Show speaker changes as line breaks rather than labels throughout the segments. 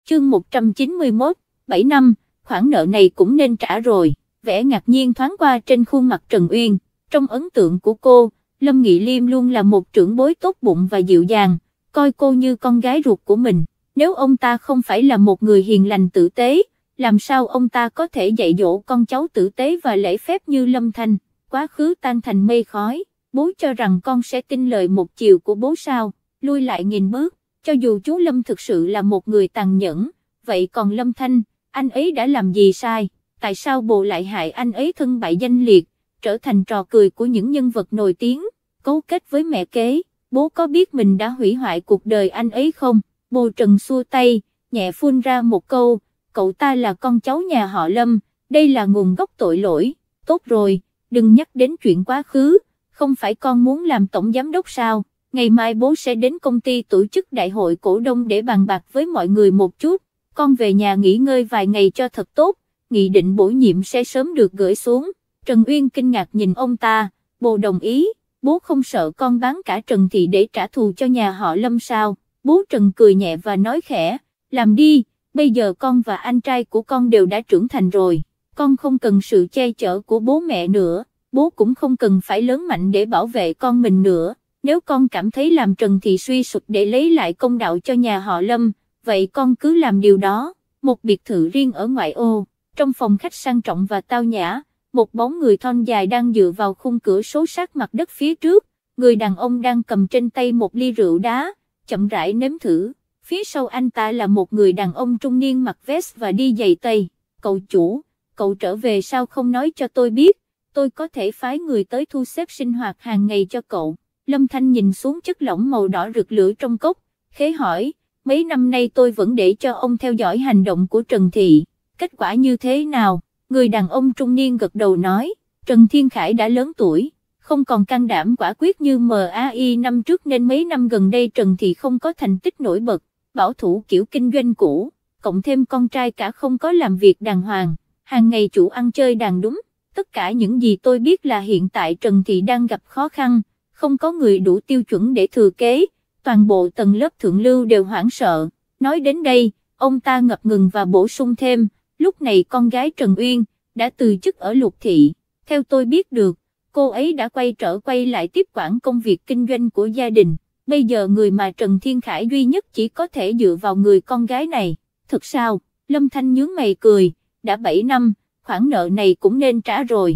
chương 191, 7 năm, khoản nợ này cũng nên trả rồi. Vẻ ngạc nhiên thoáng qua trên khuôn mặt Trần Uyên. Trong ấn tượng của cô, Lâm Nghị Liêm luôn là một trưởng bối tốt bụng và dịu dàng, coi cô như con gái ruột của mình. Nếu ông ta không phải là một người hiền lành tử tế, làm sao ông ta có thể dạy dỗ con cháu tử tế và lễ phép như Lâm Thanh? Quá khứ tan thành mây khói, bố cho rằng con sẽ tin lời một chiều của bố sao? Lui lại nghìn bước, cho dù chú Lâm thực sự là một người tàn nhẫn, vậy còn Lâm Thanh, anh ấy đã làm gì sai? Tại sao bố lại hại anh ấy thân bại danh liệt, trở thành trò cười của những nhân vật nổi tiếng, cấu kết với mẹ kế? Bố có biết mình đã hủy hoại cuộc đời anh ấy không? Bồ Trần xua tay, nhẹ phun ra một câu, cậu ta là con cháu nhà họ Lâm, đây là nguồn gốc tội lỗi. Tốt rồi, đừng nhắc đến chuyện quá khứ, không phải con muốn làm tổng giám đốc sao? Ngày mai bố sẽ đến công ty tổ chức đại hội cổ đông để bàn bạc với mọi người một chút, con về nhà nghỉ ngơi vài ngày cho thật tốt, nghị định bổ nhiệm sẽ sớm được gửi xuống. Trần Uyên kinh ngạc nhìn ông ta, bố đồng ý, bố không sợ con bán cả Trần Thị để trả thù cho nhà họ Lâm sao? Bố Trần cười nhẹ và nói khẽ, làm đi, bây giờ con và anh trai của con đều đã trưởng thành rồi, con không cần sự che chở của bố mẹ nữa, bố cũng không cần phải lớn mạnh để bảo vệ con mình nữa. Nếu con cảm thấy làm Trần Thị suy sụp để lấy lại công đạo cho nhà họ Lâm, vậy con cứ làm điều đó. Một biệt thự riêng ở ngoại ô, trong phòng khách sang trọng và tao nhã, một bóng người thon dài đang dựa vào khung cửa sổ sát mặt đất phía trước, người đàn ông đang cầm trên tay một ly rượu đá, chậm rãi nếm thử. Phía sau anh ta là một người đàn ông trung niên mặc vest và đi giày tây. Cậu chủ, cậu trở về sao không nói cho tôi biết, tôi có thể phái người tới thu xếp sinh hoạt hàng ngày cho cậu. Lâm Thanh nhìn xuống chất lỏng màu đỏ rực lửa trong cốc, khẽ hỏi, mấy năm nay tôi vẫn để cho ông theo dõi hành động của Trần Thị, kết quả như thế nào? Người đàn ông trung niên gật đầu nói, Trần Thiên Khải đã lớn tuổi, không còn can đảm quả quyết như MAI năm trước nên mấy năm gần đây Trần Thị không có thành tích nổi bật, bảo thủ kiểu kinh doanh cũ, cộng thêm con trai cả không có làm việc đàng hoàng, hàng ngày chủ ăn chơi đàn đúng, tất cả những gì tôi biết là hiện tại Trần Thị đang gặp khó khăn, không có người đủ tiêu chuẩn để thừa kế, toàn bộ tầng lớp thượng lưu đều hoảng sợ. Nói đến đây, ông ta ngập ngừng và bổ sung thêm, lúc này con gái Trần Uyên đã từ chức ở Lục Thị, theo tôi biết được, cô ấy đã quay lại tiếp quản công việc kinh doanh của gia đình, bây giờ người mà Trần Thiên Khải duy nhất chỉ có thể dựa vào người con gái này. Thật sao? Lâm Thanh nhướng mày cười, đã 7 năm, khoản nợ này cũng nên trả rồi.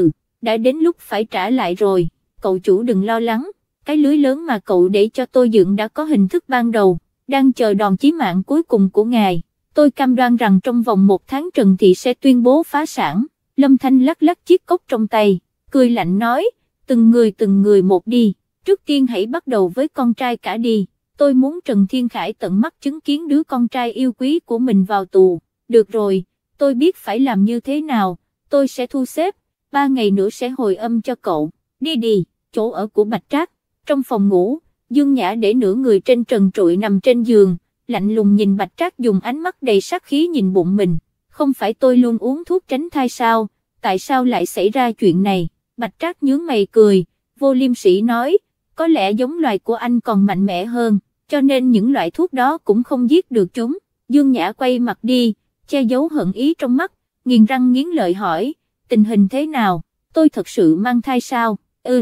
Đã đến lúc phải trả lại rồi. Cậu chủ đừng lo lắng, cái lưới lớn mà cậu để cho tôi dựng đã có hình thức ban đầu, đang chờ đòn chí mạng cuối cùng của ngài. Tôi cam đoan rằng trong vòng 1 tháng Trần Thị sẽ tuyên bố phá sản. Lâm Thanh lắc lắc chiếc cốc trong tay, cười lạnh nói, từng người một đi, trước tiên hãy bắt đầu với con trai cả đi. Tôi muốn Trần Thiên Khải tận mắt chứng kiến đứa con trai yêu quý của mình vào tù. Được rồi, tôi biết phải làm như thế nào, tôi sẽ thu xếp, 3 ngày nữa sẽ hồi âm cho cậu. Đi. Chỗ ở của Bạch Trác, trong phòng ngủ, Dương Nhã để nửa người trên trần trụi nằm trên giường, lạnh lùng nhìn Bạch Trác dùng ánh mắt đầy sát khí nhìn bụng mình. Không phải tôi luôn uống thuốc tránh thai sao, tại sao lại xảy ra chuyện này? Bạch Trác nhướng mày cười, vô liêm sỉ nói, có lẽ giống loài của anh còn mạnh mẽ hơn, cho nên những loại thuốc đó cũng không giết được chúng. Dương Nhã quay mặt đi, che giấu hận ý trong mắt, nghiến răng nghiến lợi hỏi, tình hình thế nào? Tôi thật sự mang thai sao?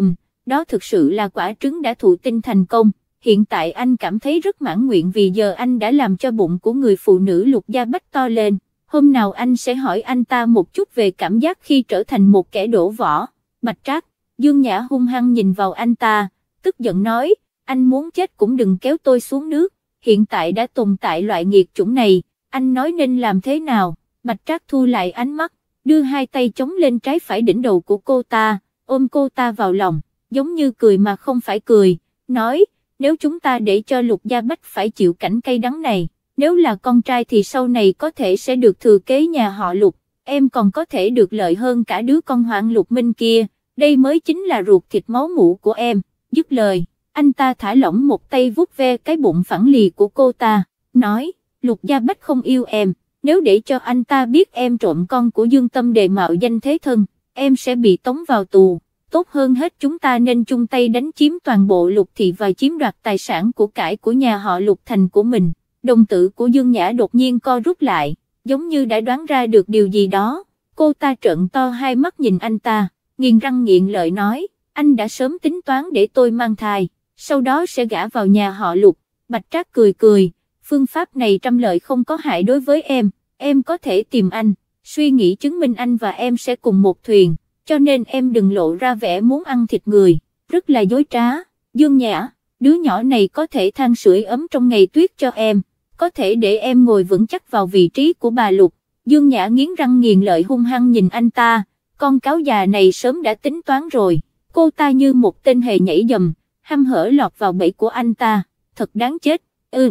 Đó thực sự là quả trứng đã thụ tinh thành công, hiện tại anh cảm thấy rất mãn nguyện vì giờ anh đã làm cho bụng của người phụ nữ Lục Gia Bách to lên, hôm nào anh sẽ hỏi anh ta một chút về cảm giác khi trở thành một kẻ đổ vỏ. Bạch Trác, Dương Nhã hung hăng nhìn vào anh ta, tức giận nói, anh muốn chết cũng đừng kéo tôi xuống nước, hiện tại đã tồn tại loại nghiệt chủng này, anh nói nên làm thế nào? Bạch Trác thu lại ánh mắt, đưa hai tay chống lên trái phải đỉnh đầu của cô ta, ôm cô ta vào lòng, giống như cười mà không phải cười, nói, nếu chúng ta để cho Lục Gia Bách phải chịu cảnh cay đắng này, nếu là con trai thì sau này có thể sẽ được thừa kế nhà họ Lục, em còn có thể được lợi hơn cả đứa con Hoàng Lục Minh kia, đây mới chính là ruột thịt máu mủ của em. Dứt lời, anh ta thả lỏng một tay vuốt ve cái bụng phẳng lì của cô ta, nói, Lục Gia Bách không yêu em, nếu để cho anh ta biết em trộm con của Dương Tâm Đề mạo danh thế thân, em sẽ bị tống vào tù. Tốt hơn hết chúng ta nên chung tay đánh chiếm toàn bộ Lục Thị và chiếm đoạt tài sản của cải của nhà họ Lục thành của mình. Đồng tử của Dương Nhã đột nhiên co rút lại, giống như đã đoán ra được điều gì đó, cô ta trợn to hai mắt nhìn anh ta, nghiến răng nghiến lợi nói, anh đã sớm tính toán để tôi mang thai, sau đó sẽ gả vào nhà họ Lục. Bạch Trác cười cười, phương pháp này trăm lợi không có hại đối với em có thể tìm anh, suy nghĩ chứng minh anh và em sẽ cùng một thuyền, cho nên em đừng lộ ra vẻ muốn ăn thịt người, rất là dối trá. Dương Nhã, đứa nhỏ này có thể than sưởi ấm trong ngày tuyết cho em, có thể để em ngồi vững chắc vào vị trí của bà Lục. Dương Nhã nghiến răng nghiến lợi hung hăng nhìn anh ta, con cáo già này sớm đã tính toán rồi, cô ta như một tên hề nhảy dầm, hăm hở lọt vào bẫy của anh ta, thật đáng chết.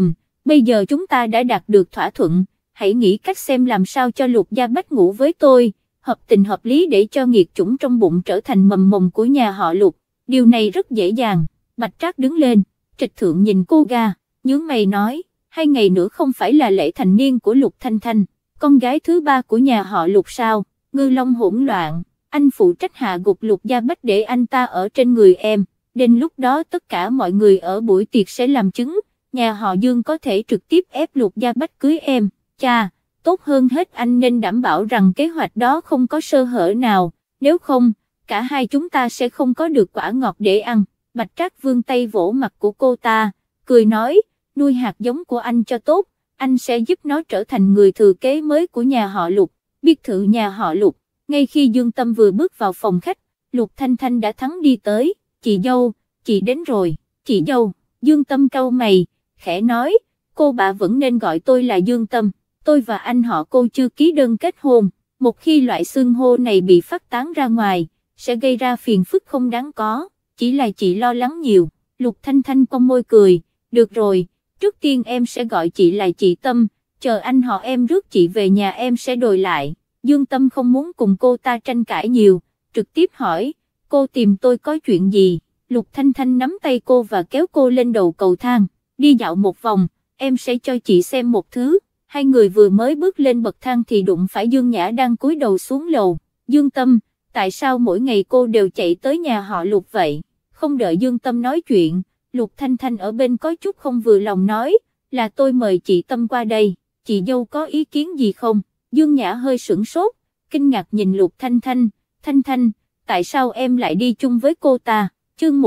Bây giờ chúng ta đã đạt được thỏa thuận, hãy nghĩ cách xem làm sao cho Lục Gia Bách ngủ với tôi, hợp tình hợp lý để cho nghiệt chủng trong bụng trở thành mầm mồng của nhà họ Lục, điều này rất dễ dàng. Bạch Trác đứng lên, trịch thượng nhìn cô gà, nhướng mày nói, 2 ngày nữa không phải là lễ thành niên của Lục Thanh Thanh, con gái thứ 3 của nhà họ Lục sao? Ngư Long hỗn loạn, anh phụ trách hạ gục Lục Gia Bách để anh ta ở trên người em, đến lúc đó tất cả mọi người ở buổi tiệc sẽ làm chứng, nhà họ Dương có thể trực tiếp ép Lục Gia Bách cưới em. Cha, tốt hơn hết anh nên đảm bảo rằng kế hoạch đó không có sơ hở nào, nếu không, cả hai chúng ta sẽ không có được quả ngọt để ăn. Bạch Trác vươn tay vỗ mặt của cô ta, cười nói, nuôi hạt giống của anh cho tốt, anh sẽ giúp nó trở thành người thừa kế mới của nhà họ Lục. Biệt thự nhà họ Lục, ngay khi Dương Tâm vừa bước vào phòng khách, Lục Thanh Thanh đã thắng đi tới, chị dâu, chị đến rồi, chị dâu. Dương Tâm cau mày, khẽ nói, cô bà vẫn nên gọi tôi là Dương Tâm, tôi và anh họ cô chưa ký đơn kết hôn, một khi loại xưng hô này bị phát tán ra ngoài, sẽ gây ra phiền phức không đáng có, chỉ là chị lo lắng nhiều. Lục Thanh Thanh cong môi cười, được rồi, trước tiên em sẽ gọi chị là chị Tâm, chờ anh họ em rước chị về nhà em sẽ đòi lại. Dương Tâm không muốn cùng cô ta tranh cãi nhiều, trực tiếp hỏi, cô tìm tôi có chuyện gì? Lục Thanh Thanh nắm tay cô và kéo cô lên đầu cầu thang, đi dạo một vòng, em sẽ cho chị xem một thứ. Hai người vừa mới bước lên bậc thang thì đụng phải Dương Nhã đang cúi đầu xuống lầu. Dương Tâm, tại sao mỗi ngày cô đều chạy tới nhà họ Lục vậy? Không đợi Dương Tâm nói chuyện, Lục Thanh Thanh ở bên có chút không vừa lòng nói, là tôi mời chị Tâm qua đây, chị dâu có ý kiến gì không? Dương Nhã hơi sửng sốt, kinh ngạc nhìn Lục Thanh Thanh, Thanh Thanh, tại sao em lại đi chung với cô ta? Chương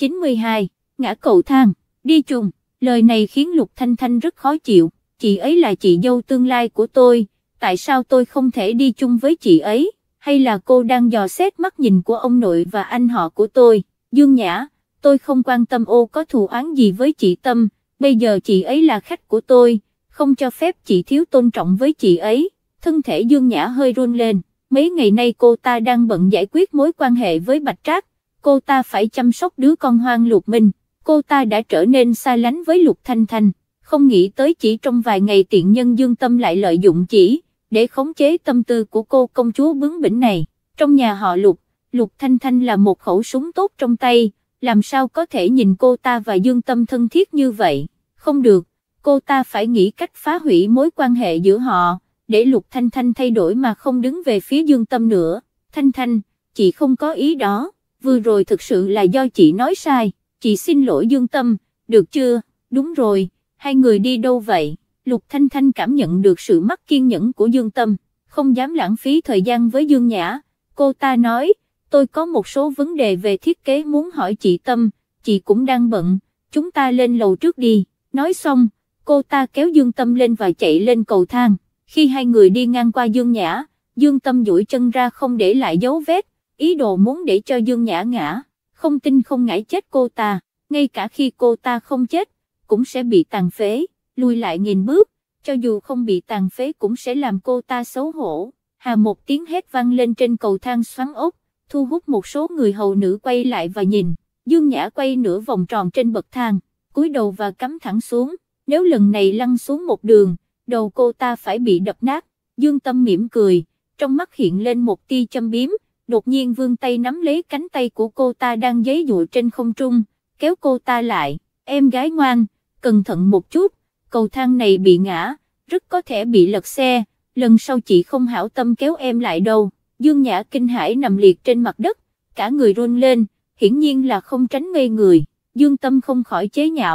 192, ngã cầu thang, đi chung, lời này khiến Lục Thanh Thanh rất khó chịu, chị ấy là chị dâu tương lai của tôi, tại sao tôi không thể đi chung với chị ấy, hay là cô đang dò xét mắt nhìn của ông nội và anh họ của tôi? Dương Nhã, tôi không quan tâm ô có thù oán gì với chị Tâm, bây giờ chị ấy là khách của tôi, không cho phép chị thiếu tôn trọng với chị ấy. Thân thể Dương Nhã hơi run lên, mấy ngày nay cô ta đang bận giải quyết mối quan hệ với Bạch Trác, cô ta phải chăm sóc đứa con hoang Lục Minh, cô ta đã trở nên xa lánh với Lục Thanh Thanh, không nghĩ tới chỉ trong vài ngày tiện nhân Dương Tâm lại lợi dụng chỉ để khống chế tâm tư của cô công chúa bướng bỉnh này. Trong nhà họ Lục, Lục Thanh Thanh là một khẩu súng tốt trong tay, làm sao có thể nhìn cô ta và Dương Tâm thân thiết như vậy? Không được, cô ta phải nghĩ cách phá hủy mối quan hệ giữa họ, để Lục Thanh Thanh thay đổi mà không đứng về phía Dương Tâm nữa. Thanh Thanh, chị không có ý đó, vừa rồi thực sự là do chị nói sai, chị xin lỗi Dương Tâm, được chưa? Đúng rồi, hai người đi đâu vậy? Lục Thanh Thanh cảm nhận được sự mất kiên nhẫn của Dương Tâm, không dám lãng phí thời gian với Dương Nhã, cô ta nói, tôi có một số vấn đề về thiết kế muốn hỏi chị Tâm, chị cũng đang bận, chúng ta lên lầu trước đi. Nói xong, cô ta kéo Dương Tâm lên và chạy lên cầu thang. Khi hai người đi ngang qua Dương Nhã, Dương Tâm duỗi chân ra không để lại dấu vết, ý đồ muốn để cho Dương Nhã ngã, không tin không ngã chết cô ta, ngay cả khi cô ta không chết, cũng sẽ bị tàn phế, lùi lại nghìn bước, cho dù không bị tàn phế cũng sẽ làm cô ta xấu hổ. Hà một tiếng hét vang lên trên cầu thang xoắn ốc, thu hút một số người hầu nữ quay lại và nhìn, Dương Nhã quay nửa vòng tròn trên bậc thang, cúi đầu và cắm thẳng xuống, nếu lần này lăn xuống một đường, đầu cô ta phải bị đập nát. Dương Tâm mỉm cười, trong mắt hiện lên một tia châm biếm, đột nhiên vươn tay nắm lấy cánh tay của cô ta đang giãy giụa trên không trung, kéo cô ta lại, em gái ngoan, cẩn thận một chút, cầu thang này bị ngã, rất có thể bị lật xe, lần sau chị không hảo tâm kéo em lại đâu. Dương Nhã kinh hãi nằm liệt trên mặt đất, cả người run lên, hiển nhiên là không tránh ngây người. Dương Tâm không khỏi chế nhạo,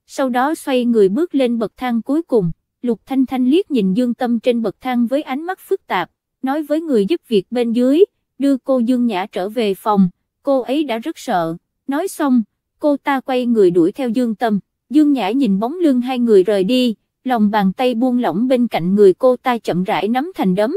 sau đó xoay người bước lên bậc thang cuối cùng. Lục Thanh Thanh liếc nhìn Dương Tâm trên bậc thang với ánh mắt phức tạp, nói với người giúp việc bên dưới, đưa cô Dương Nhã trở về phòng, cô ấy đã rất sợ. Nói xong, cô ta quay người đuổi theo Dương Tâm. Dương Nhã nhìn bóng lưng hai người rời đi, lòng bàn tay buông lỏng bên cạnh người cô ta chậm rãi nắm thành đấm.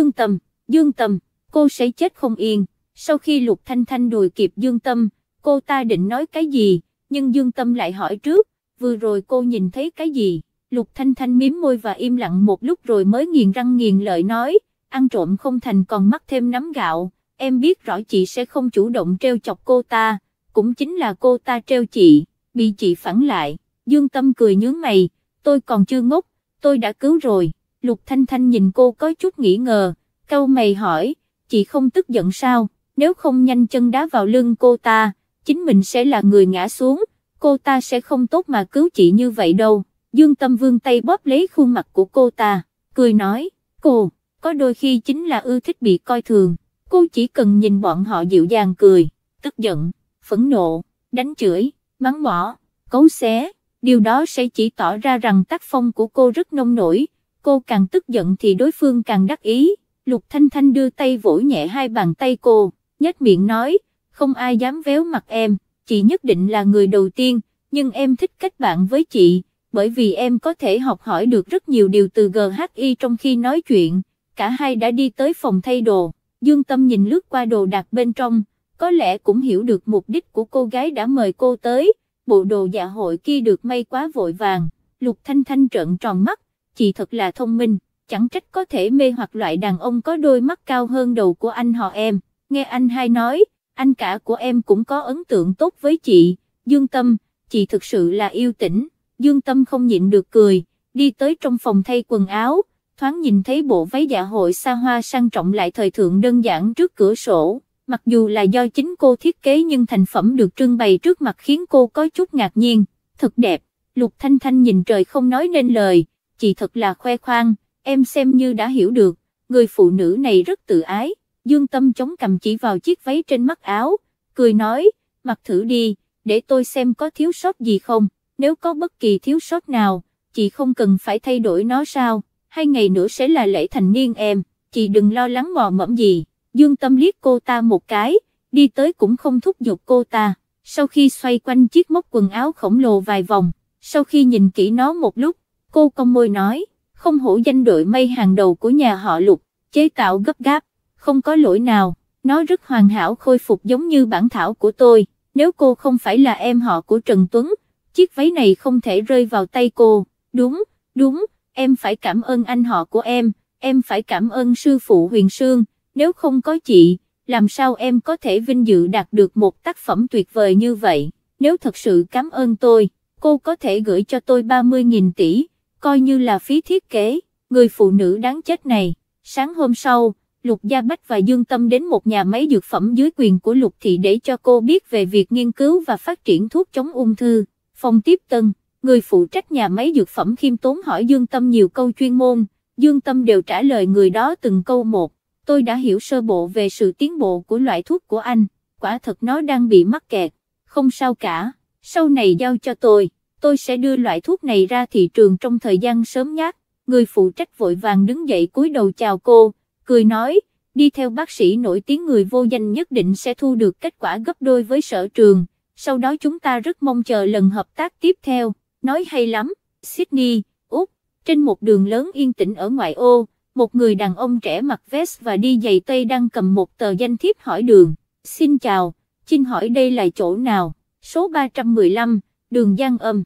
Dương Tâm, cô sẽ chết không yên. Sau khi Lục Thanh Thanh đuổi kịp Dương Tâm, cô ta định nói cái gì, nhưng Dương Tâm lại hỏi trước, vừa rồi cô nhìn thấy cái gì? Lục Thanh Thanh mím môi và im lặng một lúc rồi mới nghiền răng nghiền lợi nói, ăn trộm không thành còn mắc thêm nắm gạo, em biết rõ chị sẽ không chủ động trêu chọc cô ta, cũng chính là cô ta trêu chị, bị chị phản lại. Dương Tâm cười nhướng mày, tôi còn chưa ngốc, tôi đã cứu rồi. Lục Thanh Thanh nhìn cô có chút nghi ngờ, cau mày hỏi, chị không tức giận sao? Nếu không nhanh chân đá vào lưng cô ta, chính mình sẽ là người ngã xuống, cô ta sẽ không tốt mà cứu chị như vậy đâu. Dương Tâm vươn tay bóp lấy khuôn mặt của cô ta, cười nói, cô, có đôi khi chính là ưa thích bị coi thường, cô chỉ cần nhìn bọn họ dịu dàng cười, tức giận, phẫn nộ, đánh chửi, mắng mỏ, cấu xé, điều đó sẽ chỉ tỏ ra rằng tác phong của cô rất nông nổi, cô càng tức giận thì đối phương càng đắc ý. Lục Thanh Thanh đưa tay vỗ nhẹ hai bàn tay cô, nhếch miệng nói, không ai dám véo mặt em, chị nhất định là người đầu tiên, nhưng em thích kết bạn với chị, bởi vì em có thể học hỏi được rất nhiều điều từ GHI trong khi nói chuyện. Cả hai đã đi tới phòng thay đồ, Dương Tâm nhìn lướt qua đồ đạc bên trong, có lẽ cũng hiểu được mục đích của cô gái đã mời cô tới, bộ đồ dạ hội kia được may quá vội vàng. Lục Thanh Thanh trợn tròn mắt, chị thật là thông minh, chẳng trách có thể mê hoặc loại đàn ông có đôi mắt cao hơn đầu của anh họ em. Nghe anh hai nói, anh cả của em cũng có ấn tượng tốt với chị. Dương Tâm, chị thực sự là yêu tĩnh. Dương Tâm không nhịn được cười, đi tới trong phòng thay quần áo, thoáng nhìn thấy bộ váy dạ hội xa hoa sang trọng lại thời thượng đơn giản trước cửa sổ. Mặc dù là do chính cô thiết kế nhưng thành phẩm được trưng bày trước mặt khiến cô có chút ngạc nhiên. Thật đẹp. Lục Thanh Thanh nhìn trời không nói nên lời, chị thật là khoe khoang, em xem như đã hiểu được, người phụ nữ này rất tự ái. Dương Tâm chống cằm chỉ vào chiếc váy trên mắt áo, cười nói, mặc thử đi, để tôi xem có thiếu sót gì không, nếu có bất kỳ thiếu sót nào, chị không cần phải thay đổi nó sao, 2 ngày nữa sẽ là lễ thành niên em, chị đừng lo lắng mò mẫm gì. Dương Tâm liếc cô ta một cái, đi tới cũng không thúc giục cô ta, sau khi xoay quanh chiếc móc quần áo khổng lồ vài vòng, sau khi nhìn kỹ nó một lúc, cô cong môi nói, không hổ danh đội may hàng đầu của nhà họ Lục, chế tạo gấp gáp, không có lỗi nào, nó rất hoàn hảo khôi phục giống như bản thảo của tôi, nếu cô không phải là em họ của Trần Tuấn, chiếc váy này không thể rơi vào tay cô. Đúng, em phải cảm ơn anh họ của em phải cảm ơn sư phụ Huyền Sương, nếu không có chị, làm sao em có thể vinh dự đạt được một tác phẩm tuyệt vời như vậy, nếu thật sự cảm ơn tôi, cô có thể gửi cho tôi 30.000 tỷ, coi như là phí thiết kế, người phụ nữ đáng chết này. Sáng hôm sau, Lục Gia Bách và Dương Tâm đến một nhà máy dược phẩm dưới quyền của Lục Thị để cho cô biết về việc nghiên cứu và phát triển thuốc chống ung thư. Phòng tiếp tân, người phụ trách nhà máy dược phẩm khiêm tốn hỏi Dương Tâm nhiều câu chuyên môn, Dương Tâm đều trả lời người đó từng câu một. Tôi đã hiểu sơ bộ về sự tiến bộ của loại thuốc của anh, quả thật nó đang bị mắc kẹt, không sao cả, sau này giao cho tôi sẽ đưa loại thuốc này ra thị trường trong thời gian sớm nhất. Người phụ trách vội vàng đứng dậy cúi đầu chào cô, cười nói, đi theo bác sĩ nổi tiếng người vô danh nhất định sẽ thu được kết quả gấp đôi với Sở Trường, sau đó chúng ta rất mong chờ lần hợp tác tiếp theo. Nói hay lắm. Sydney, Úc, trên một đường lớn yên tĩnh ở ngoại ô, một người đàn ông trẻ mặc vest và đi giày tây đang cầm một tờ danh thiếp hỏi đường. Xin chào, xin hỏi đây là chỗ nào? Số 315, đường Giang Âm.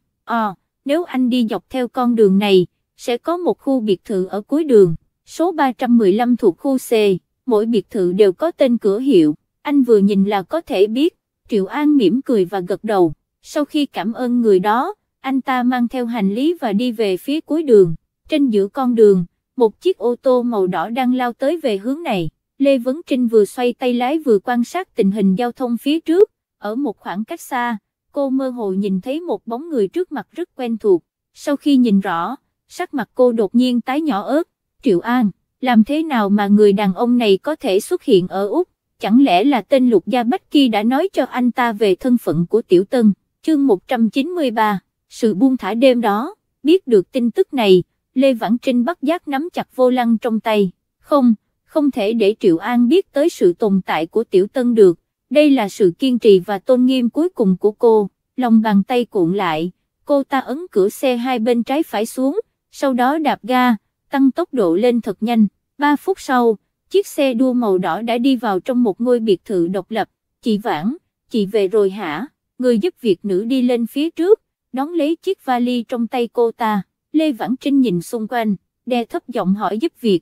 Nếu anh đi dọc theo con đường này, sẽ có một khu biệt thự ở cuối đường. Số 315 thuộc khu C, mỗi biệt thự đều có tên cửa hiệu, anh vừa nhìn là có thể biết. Triệu An mỉm cười và gật đầu, sau khi cảm ơn người đó, anh ta mang theo hành lý và đi về phía cuối đường. Trên giữa con đường, một chiếc ô tô màu đỏ đang lao tới về hướng này. Lê Vấn Trinh vừa xoay tay lái vừa quan sát tình hình giao thông phía trước, ở một khoảng cách xa, cô mơ hồ nhìn thấy một bóng người trước mặt rất quen thuộc. Sau khi nhìn rõ, sắc mặt cô đột nhiên tái nhỏ ớt. Triệu An, làm thế nào mà người đàn ông này có thể xuất hiện ở Úc? Chẳng lẽ là tên Lục Gia Bách kia đã nói cho anh ta về thân phận của Tiểu Tân? Chương 193, sự buông thả đêm đó. Biết được tin tức này, Lê Vãn Trinh bất giác nắm chặt vô lăng trong tay, không thể để Triệu An biết tới sự tồn tại của Tiểu Tân được, đây là sự kiên trì và tôn nghiêm cuối cùng của cô. Lòng bàn tay cuộn lại, cô ta ấn cửa xe hai bên trái phải xuống, sau đó đạp ga, tăng tốc độ lên thật nhanh. 3 phút sau, chiếc xe đua màu đỏ đã đi vào trong một ngôi biệt thự độc lập. Chị Vãn, chị về rồi hả? Người giúp việc nữ đi lên phía trước, đón lấy chiếc vali trong tay cô ta. Lê Vãn Trinh nhìn xung quanh, đè thấp giọng hỏi giúp việc,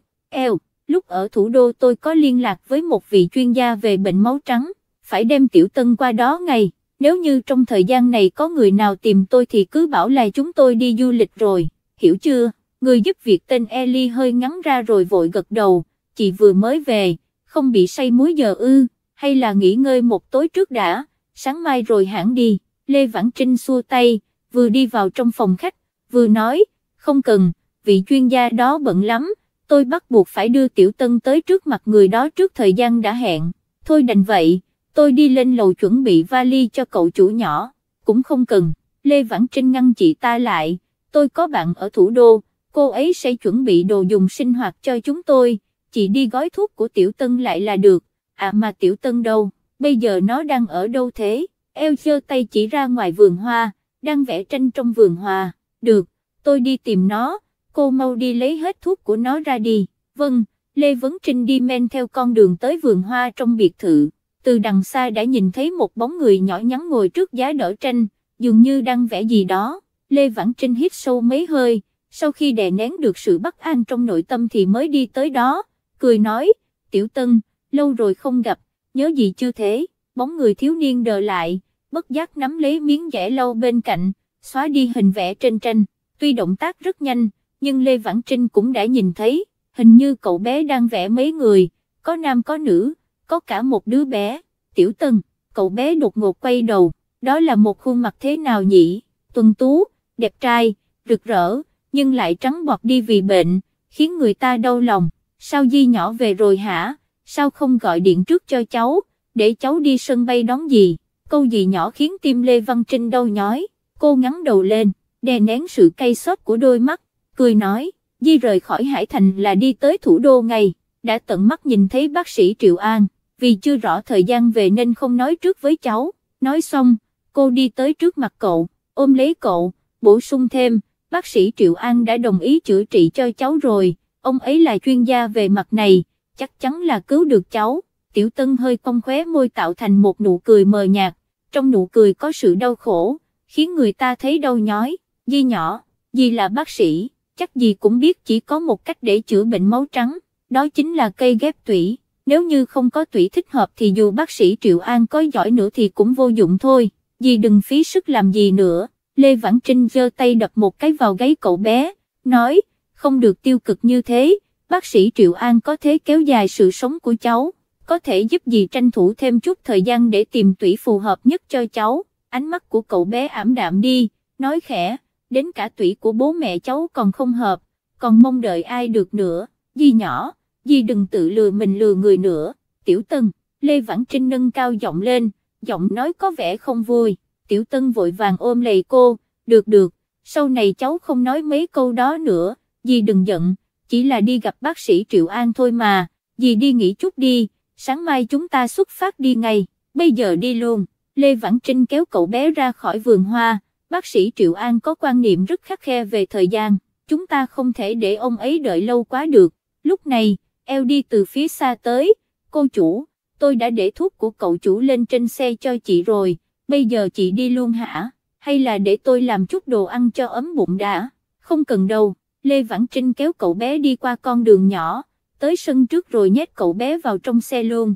lúc ở thủ đô tôi có liên lạc với một vị chuyên gia về bệnh máu trắng, phải đem Tiểu Tân qua đó ngay, nếu như trong thời gian này có người nào tìm tôi thì cứ bảo là chúng tôi đi du lịch rồi, hiểu chưa? Người giúp việc tên Ellie hơi ngắn ra rồi vội gật đầu, chị vừa mới về, không bị say múi giờ ư, hay là nghỉ ngơi một tối trước đã, sáng mai rồi hãng đi. Lê Vãn Trinh xua tay, vừa đi vào trong phòng khách, vừa nói, không cần, vị chuyên gia đó bận lắm, tôi bắt buộc phải đưa Tiểu Tân tới trước mặt người đó trước thời gian đã hẹn, thôi đành vậy, tôi đi lên lầu chuẩn bị vali cho cậu chủ nhỏ, cũng không cần. Lê Vãn Trinh ngăn chị ta lại, tôi có bạn ở thủ đô, cô ấy sẽ chuẩn bị đồ dùng sinh hoạt cho chúng tôi, chị đi gói thuốc của Tiểu Tân lại là được. À mà Tiểu Tân đâu, bây giờ nó đang ở đâu thế? Giơ tay chỉ ra ngoài vườn hoa, đang vẽ tranh trong vườn hoa. Được, tôi đi tìm nó, cô mau đi lấy hết thuốc của nó ra đi. Vâng, Lê Vấn Trinh đi men theo con đường tới vườn hoa trong biệt thự, từ đằng xa đã nhìn thấy một bóng người nhỏ nhắn ngồi trước giá đỡ tranh, dường như đang vẽ gì đó. Lê Vãn Trinh hít sâu mấy hơi, sau khi đè nén được sự bất an trong nội tâm thì mới đi tới đó, cười nói, Tiểu Tân, lâu rồi không gặp, nhớ gì chưa thế? Bóng người thiếu niên đờ lại, bất giác nắm lấy miếng vẽ lau bên cạnh, xóa đi hình vẽ trên tranh. Tuy động tác rất nhanh, nhưng Lê Vãn Trinh cũng đã nhìn thấy, hình như cậu bé đang vẽ mấy người, có nam có nữ, có cả một đứa bé. Tiểu Tân, cậu bé đột ngột quay đầu, đó là một khuôn mặt thế nào nhỉ? Tuấn tú, đẹp trai, rực rỡ, nhưng lại trắng bọt đi vì bệnh, khiến người ta đau lòng. Sao Di nhỏ về rồi hả? Sao không gọi điện trước cho cháu, để cháu đi sân bay đón dì? Câu Dì nhỏ khiến tim Lê Vãn Trinh đau nhói, cô ngẩng đầu lên, đè nén sự cay xót của đôi mắt, cười nói, Di rời khỏi Hải Thành là đi tới thủ đô ngay, đã tận mắt nhìn thấy bác sĩ Triệu An, vì chưa rõ thời gian về nên không nói trước với cháu. Nói xong, cô đi tới trước mặt cậu, ôm lấy cậu, bổ sung thêm, bác sĩ Triệu An đã đồng ý chữa trị cho cháu rồi, ông ấy là chuyên gia về mặt này, chắc chắn là cứu được cháu. Tiểu Tân hơi cong khóe môi tạo thành một nụ cười mờ nhạt, trong nụ cười có sự đau khổ, khiến người ta thấy đau nhói. Di nhỏ, Di là bác sĩ, chắc Di cũng biết chỉ có một cách để chữa bệnh máu trắng, đó chính là cây ghép tủy, nếu như không có tủy thích hợp thì dù bác sĩ Triệu An có giỏi nữa thì cũng vô dụng thôi, Di đừng phí sức làm gì nữa. Lê Vãn Trinh giơ tay đập một cái vào gáy cậu bé, nói, không được tiêu cực như thế, bác sĩ Triệu An có thể kéo dài sự sống của cháu, có thể giúp Dì tranh thủ thêm chút thời gian để tìm tủy phù hợp nhất cho cháu. Ánh mắt của cậu bé ảm đạm đi, nói khẽ, đến cả tủy của bố mẹ cháu còn không hợp, còn mong đợi ai được nữa. Di nhỏ, Di đừng tự lừa mình lừa người nữa. Tiểu Tân, Lê Vãn Trinh nâng cao giọng lên, giọng nói có vẻ không vui. Tiểu Tân vội vàng ôm lấy cô, được, sau này cháu không nói mấy câu đó nữa, Dì đừng giận, chỉ là đi gặp bác sĩ Triệu An thôi mà, Dì đi nghỉ chút đi, sáng mai chúng ta xuất phát đi ngay, bây giờ đi luôn. Lê Vãn Trinh kéo cậu bé ra khỏi vườn hoa, bác sĩ Triệu An có quan niệm rất khắt khe về thời gian, chúng ta không thể để ông ấy đợi lâu quá được. Lúc này, đi từ phía xa tới, cô chủ, tôi đã để thuốc của cậu chủ lên trên xe cho chị rồi, bây giờ chị đi luôn hả, hay là để tôi làm chút đồ ăn cho ấm bụng đã? Không cần đâu. Lê Vãn Trinh kéo cậu bé đi qua con đường nhỏ, tới sân trước rồi nhét cậu bé vào trong xe luôn.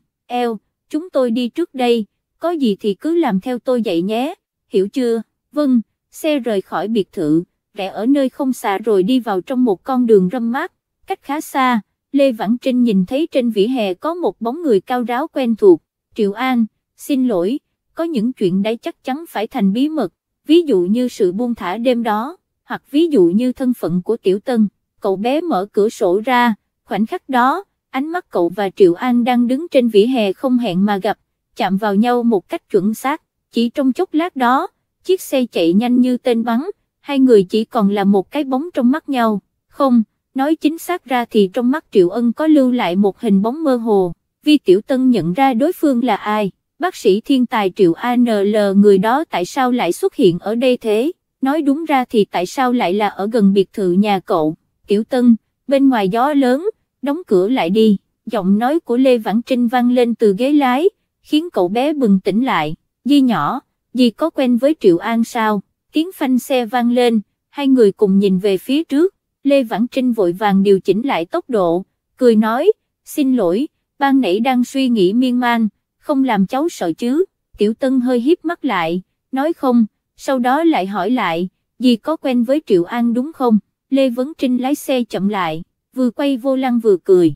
Chúng tôi đi trước đây, có gì thì cứ làm theo tôi vậy nhé, hiểu chưa? Vâng. Xe rời khỏi biệt thự, rẽ ở nơi không xa rồi đi vào trong một con đường râm mát, cách khá xa. Lê Vãn Trinh nhìn thấy trên vỉa hè có một bóng người cao ráo quen thuộc. Triệu An, xin lỗi, có những chuyện đấy chắc chắn phải thành bí mật, ví dụ như sự buông thả đêm đó, hoặc ví dụ như thân phận của Tiểu Tân. Cậu bé mở cửa sổ ra, khoảnh khắc đó, ánh mắt cậu và Triệu An đang đứng trên vỉa hè không hẹn mà gặp, chạm vào nhau một cách chuẩn xác. Chỉ trong chốc lát đó, chiếc xe chạy nhanh như tên bắn, hai người chỉ còn là một cái bóng trong mắt nhau, không, nói chính xác ra thì trong mắt Triệu Ân có lưu lại một hình bóng mơ hồ, Vi Tiểu Tân nhận ra đối phương là ai, bác sĩ thiên tài Triệu ANL, người đó tại sao lại xuất hiện ở đây thế, nói đúng ra thì tại sao lại là ở gần biệt thự nhà cậu, Tiểu Tân, bên ngoài gió lớn, đóng cửa lại đi, giọng nói của Lê Vãn Trinh vang lên từ ghế lái, khiến cậu bé bừng tỉnh lại, Di nhỏ, dì có quen với Triệu An sao, tiếng phanh xe vang lên, hai người cùng nhìn về phía trước, Lê Vãn Trinh vội vàng điều chỉnh lại tốc độ, cười nói, xin lỗi, ban nãy đang suy nghĩ miên man, không làm cháu sợ chứ, Tiểu Tân hơi híp mắt lại, nói không, sau đó lại hỏi lại, dì có quen với Triệu An đúng không, Lê Vãn Trinh lái xe chậm lại, vừa quay vô lăng vừa cười,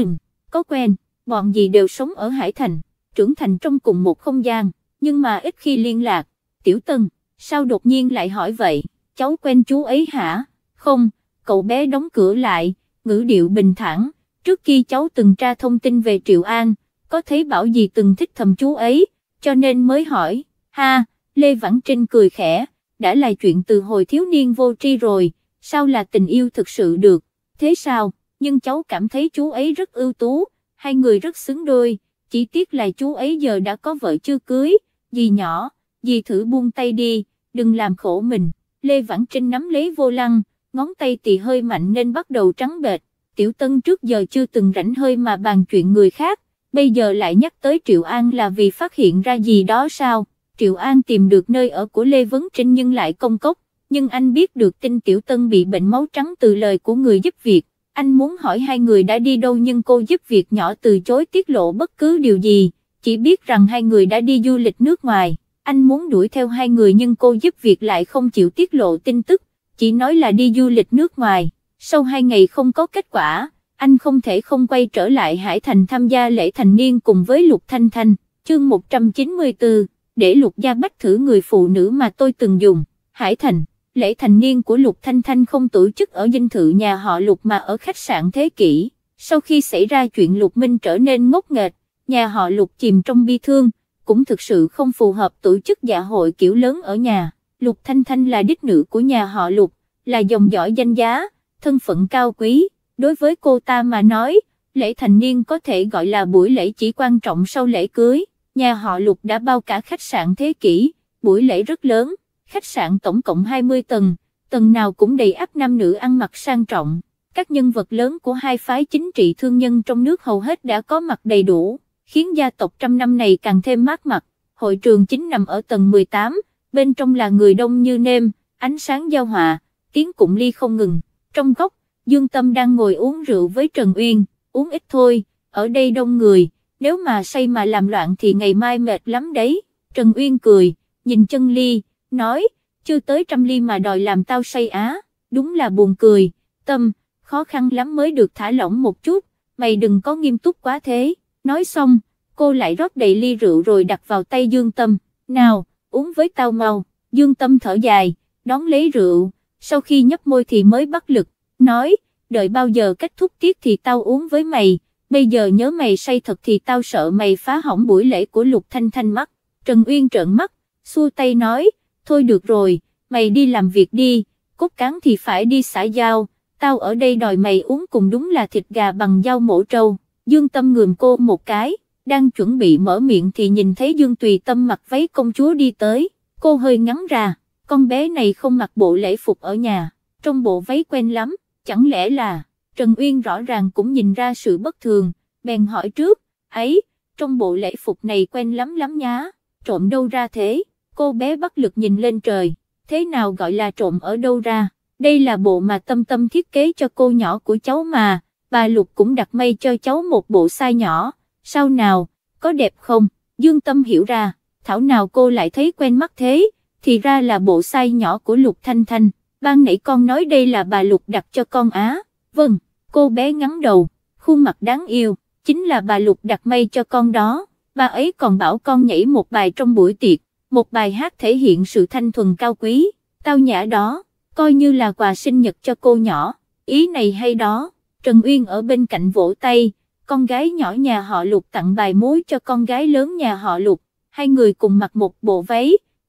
có quen, bọn dì đều sống ở Hải Thành, trưởng thành trong cùng một không gian, nhưng mà ít khi liên lạc, Tiểu Tân, sao đột nhiên lại hỏi vậy, cháu quen chú ấy hả, không, cậu bé đóng cửa lại, ngữ điệu bình thản, trước khi cháu từng tra thông tin về Triệu An, có thấy bảo dì từng thích thầm chú ấy, cho nên mới hỏi, ha, Lê Vãn Trinh cười khẽ, đã là chuyện từ hồi thiếu niên vô tri rồi, sao là tình yêu thực sự được, thế sao, nhưng cháu cảm thấy chú ấy rất ưu tú, hai người rất xứng đôi, chỉ tiếc là chú ấy giờ đã có vợ chưa cưới, dì nhỏ, dì thử buông tay đi, đừng làm khổ mình, Lê Vãn Trinh nắm lấy vô lăng, ngón tay tì hơi mạnh nên bắt đầu trắng bệch, Tiểu Tân trước giờ chưa từng rảnh hơi mà bàn chuyện người khác, bây giờ lại nhắc tới Triệu An là vì phát hiện ra gì đó sao, Triệu An tìm được nơi ở của Lê Vãn Trinh nhưng lại công cốc, nhưng anh biết được tin Tiểu Tân bị bệnh máu trắng từ lời của người giúp việc, anh muốn hỏi hai người đã đi đâu nhưng cô giúp việc nhỏ từ chối tiết lộ bất cứ điều gì, chỉ biết rằng hai người đã đi du lịch nước ngoài, anh muốn đuổi theo hai người nhưng cô giúp việc lại không chịu tiết lộ tin tức, chỉ nói là đi du lịch nước ngoài, sau 2 ngày không có kết quả, anh không thể không quay trở lại Hải Thành tham gia lễ thành niên cùng với Lục Thanh Thanh, chương 194, để Lục Gia Bách thử người phụ nữ mà tôi từng dùng, Hải Thành. Lễ thành niên của Lục Thanh Thanh không tổ chức ở dinh thự nhà họ Lục mà ở khách sạn Thế Kỷ, sau khi xảy ra chuyện Lục Minh trở nên ngốc nghếch, nhà họ Lục chìm trong bi thương, cũng thực sự không phù hợp tổ chức dạ hội kiểu lớn ở nhà. Lục Thanh Thanh là đích nữ của nhà họ Lục, là dòng dõi danh giá, thân phận cao quý, đối với cô ta mà nói, lễ thành niên có thể gọi là buổi lễ chỉ quan trọng sau lễ cưới, nhà họ Lục đã bao cả khách sạn Thế Kỷ, buổi lễ rất lớn. Khách sạn tổng cộng 20 tầng, tầng nào cũng đầy ắp nam nữ ăn mặc sang trọng, các nhân vật lớn của hai phái chính trị thương nhân trong nước hầu hết đã có mặt đầy đủ, khiến gia tộc trăm năm này càng thêm mát mặt. Hội trường chính nằm ở tầng 18, bên trong là người đông như nêm, ánh sáng giao hòa, tiếng cụng ly không ngừng. Trong góc, Dương Tâm đang ngồi uống rượu với Trần Uyên, uống ít thôi, ở đây đông người, nếu mà say mà làm loạn thì ngày mai mệt lắm đấy. Trần Uyên cười, nhìn chân ly, nói, chưa tới 100 ly mà đòi làm tao say á, đúng là buồn cười, Tâm, khó khăn lắm mới được thả lỏng một chút, mày đừng có nghiêm túc quá thế, nói xong, cô lại rót đầy ly rượu rồi đặt vào tay Dương Tâm, nào, uống với tao mau, Dương Tâm thở dài, đón lấy rượu, sau khi nhấp môi thì mới bắt lực, nói, đợi bao giờ kết thúc tiết thì tao uống với mày, bây giờ nhớ mày say thật thì tao sợ mày phá hỏng buổi lễ của Lục Thanh Thanh mất. Trần Uyên trợn mắt, xua tay nói, thôi được rồi, mày đi làm việc đi, cốt cán thì phải đi xã giao, tao ở đây đòi mày uống cùng đúng là thịt gà bằng dao mổ trâu. Dương Tâm ngườm cô một cái, đang chuẩn bị mở miệng thì nhìn thấy Dương Tùy Tâm mặc váy công chúa đi tới, cô hơi ngắn ra, con bé này không mặc bộ lễ phục ở nhà, trong bộ váy quen lắm, chẳng lẽ là, Trần Uyên rõ ràng cũng nhìn ra sự bất thường, bèn hỏi trước, ấy, trong bộ lễ phục này quen lắm nhá, trộm đâu ra thế? Cô bé bất lực nhìn lên trời, thế nào gọi là trộm ở đâu ra, đây là bộ mà Tâm Tâm thiết kế cho cô nhỏ của cháu mà, bà Lục cũng đặt may cho cháu một bộ size nhỏ, sao nào, có đẹp không? Dương Tâm hiểu ra, thảo nào cô lại thấy quen mắt thế, thì ra là bộ size nhỏ của Lục Thanh Thanh, ban nãy con nói đây là bà Lục đặt cho con á, vâng, cô bé ngắn đầu, khuôn mặt đáng yêu, chính là bà Lục đặt may cho con đó, bà ấy còn bảo con nhảy một bài trong buổi tiệc. Một bài hát thể hiện sự thanh thuần cao quý, tao nhã đó, coi như là quà sinh nhật cho cô nhỏ, ý này hay đó. Trần Uyên ở bên cạnh vỗ tay, con gái nhỏ nhà họ Lục tặng bài múa cho con gái lớn nhà họ Lục, hai người cùng mặc một bộ váy,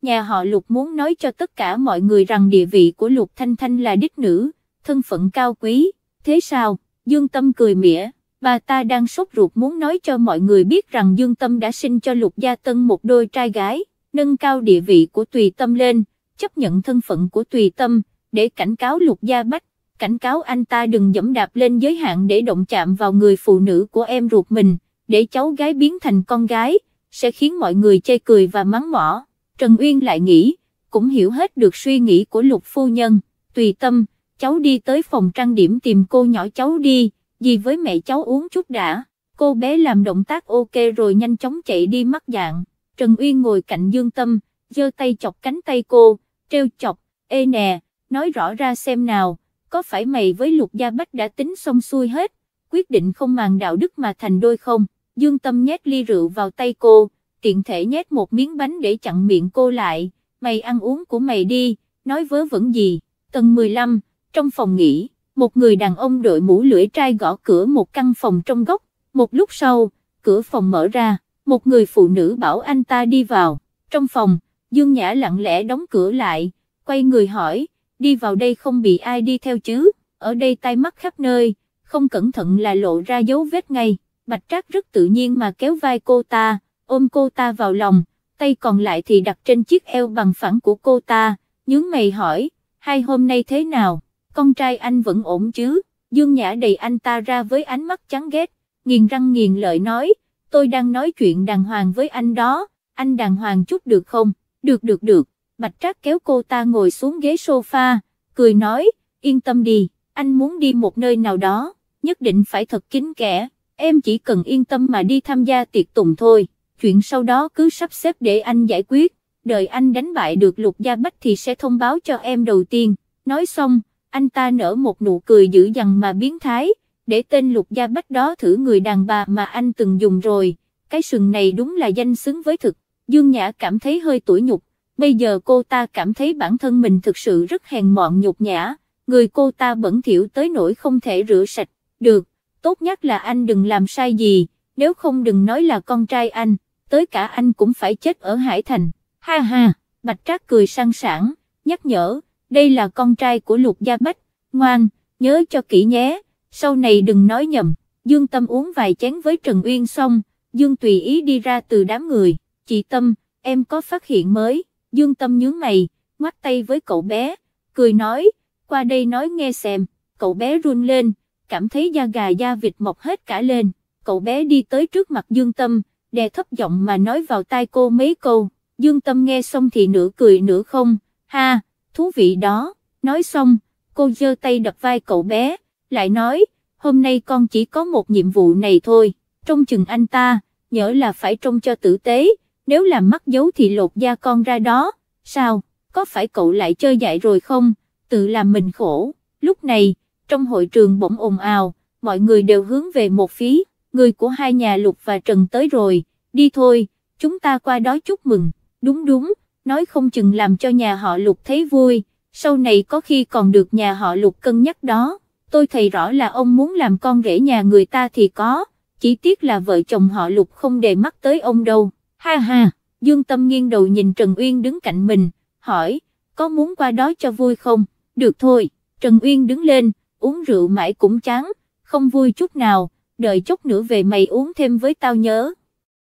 nhà họ Lục muốn nói cho tất cả mọi người rằng địa vị của Lục Thanh Thanh là đích nữ, thân phận cao quý, thế sao? Dương Tâm cười mỉa, bà ta đang sốt ruột muốn nói cho mọi người biết rằng Dương Tâm đã sinh cho Lục Gia Tân một đôi trai gái, nâng cao địa vị của Tùy Tâm lên, chấp nhận thân phận của Tùy Tâm, để cảnh cáo Lục Gia Bách, cảnh cáo anh ta đừng dẫm đạp lên giới hạn để động chạm vào người phụ nữ của em ruột mình, để cháu gái biến thành con gái, sẽ khiến mọi người chê cười và mắng mỏ. Trần Uyên lại nghĩ, cũng hiểu hết được suy nghĩ của Lục phu nhân. Tùy Tâm, cháu đi tới phòng trang điểm tìm cô nhỏ cháu đi, dì với mẹ cháu uống chút đã. Cô bé làm động tác ok rồi nhanh chóng chạy đi mắc dạng. Trần Uyên ngồi cạnh Dương Tâm, giơ tay chọc cánh tay cô, trêu chọc, ê nè, nói rõ ra xem nào, có phải mày với Lục Gia Bách đã tính xong xuôi hết, quyết định không màng đạo đức mà thành đôi không? Dương Tâm nhét ly rượu vào tay cô, tiện thể nhét một miếng bánh để chặn miệng cô lại, mày ăn uống của mày đi, nói vớ vẩn gì. Tầng 15, trong phòng nghỉ, một người đàn ông đội mũ lưỡi trai gõ cửa một căn phòng trong góc, một lúc sau, cửa phòng mở ra, một người phụ nữ bảo anh ta đi vào. Trong phòng, Dương Nhã lặng lẽ đóng cửa lại, quay người hỏi, đi vào đây không bị ai đi theo chứ, ở đây tai mắt khắp nơi, không cẩn thận là lộ ra dấu vết ngay. Bạch Trác rất tự nhiên mà kéo vai cô ta, ôm cô ta vào lòng, tay còn lại thì đặt trên chiếc eo bằng phẳng của cô ta, nhướng mày hỏi, hai hôm nay thế nào, con trai anh vẫn ổn chứ? Dương Nhã đẩy anh ta ra với ánh mắt chán ghét, nghiền răng nghiền lợi nói, tôi đang nói chuyện đàng hoàng với anh đó, anh đàng hoàng chút được không? Được. Bạch Trác kéo cô ta ngồi xuống ghế sofa, cười nói, yên tâm đi, anh muốn đi một nơi nào đó, nhất định phải thật kín kẽ, em chỉ cần yên tâm mà đi tham gia tiệc tùng thôi, chuyện sau đó cứ sắp xếp để anh giải quyết, đợi anh đánh bại được Lục Gia Bách thì sẽ thông báo cho em đầu tiên. Nói xong, anh ta nở một nụ cười dữ dằn mà biến thái, để tên Lục Gia Bách đó thử người đàn bà mà anh từng dùng rồi, cái sừng này đúng là danh xứng với thực. Dương Nhã cảm thấy hơi tủi nhục, bây giờ cô ta cảm thấy bản thân mình thực sự rất hèn mọn nhục nhã, người cô ta bẩn thỉu tới nỗi không thể rửa sạch. Được, tốt nhất là anh đừng làm sai gì, nếu không đừng nói là con trai anh, tới cả anh cũng phải chết ở Hải Thành. Ha ha, Bạch Trác cười sang sảng, nhắc nhở, đây là con trai của Lục Gia Bách, ngoan, nhớ cho kỹ nhé, sau này đừng nói nhầm. Dương Tâm uống vài chén với Trần Uyên xong, Dương tùy ý đi ra từ đám người, chị Tâm, em có phát hiện mới. Dương Tâm nhướng mày, ngoắt tay với cậu bé, cười nói, qua đây nói nghe xem. Cậu bé run lên, cảm thấy da gà da vịt mọc hết cả lên. Cậu bé đi tới trước mặt Dương Tâm, đè thấp giọng mà nói vào tai cô mấy câu. Dương Tâm nghe xong thì nửa cười nửa không, ha, thú vị đó. Nói xong, cô giơ tay đập vai cậu bé, lại nói, hôm nay con chỉ có một nhiệm vụ này thôi, trông chừng anh ta, nhớ là phải trông cho tử tế, nếu làm mắc dấu thì lột da con ra đó. Sao, có phải cậu lại chơi dại rồi không, tự làm mình khổ. Lúc này, trong hội trường bỗng ồn ào, mọi người đều hướng về một phía, người của hai nhà Lục và Trần tới rồi, đi thôi, chúng ta qua đó chúc mừng. Đúng, nói không chừng làm cho nhà họ Lục thấy vui, sau này có khi còn được nhà họ Lục cân nhắc đó. Tôi thấy rõ là ông muốn làm con rể nhà người ta thì có, chỉ tiếc là vợ chồng họ Lục không để mắt tới ông đâu. Ha ha, Dương Tâm nghiêng đầu nhìn Trần Uyên đứng cạnh mình, hỏi, có muốn qua đó cho vui không? Được thôi. Trần Uyên đứng lên, uống rượu mãi cũng chán, không vui chút nào, đợi chút nữa về mày uống thêm với tao nhớ.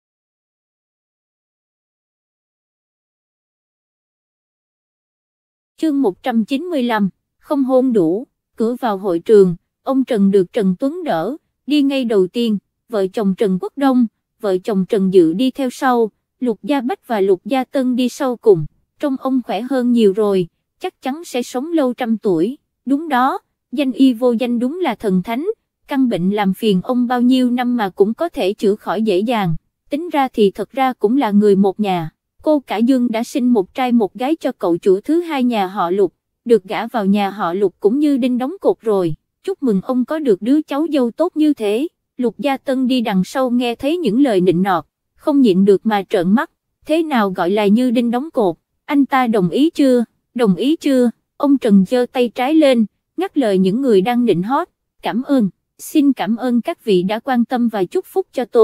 Chương 195, không hôn đủ. Cửa vào hội trường, ông Trần được Trần Tuấn đỡ, đi ngay đầu tiên, vợ chồng Trần Quốc Đông, vợ chồng Trần Dự đi theo sau, Lục Gia Bách và Lục Gia Tân đi sau cùng. Trông ông khỏe hơn nhiều rồi, chắc chắn sẽ sống lâu trăm tuổi. Đúng đó, danh y vô danh đúng là thần thánh, căn bệnh làm phiền ông bao nhiêu năm mà cũng có thể chữa khỏi dễ dàng. Tính ra thì thật ra cũng là người một nhà. Cô cả Dương đã sinh một trai một gái cho cậu chủ thứ hai nhà họ Lục, được gả vào nhà họ Lục cũng như đinh đóng cột rồi. Chúc mừng ông có được đứa cháu dâu tốt như thế. Lục Gia Tân đi đằng sau nghe thấy những lời nịnh nọt, không nhịn được mà trợn mắt. Thế nào gọi là như đinh đóng cột? Anh ta đồng ý chưa? Đồng ý chưa? Ông Trần giơ tay trái lên, ngắt lời những người đang nịnh hót. Cảm ơn, xin cảm ơn các vị đã quan tâm và chúc phúc cho tôi.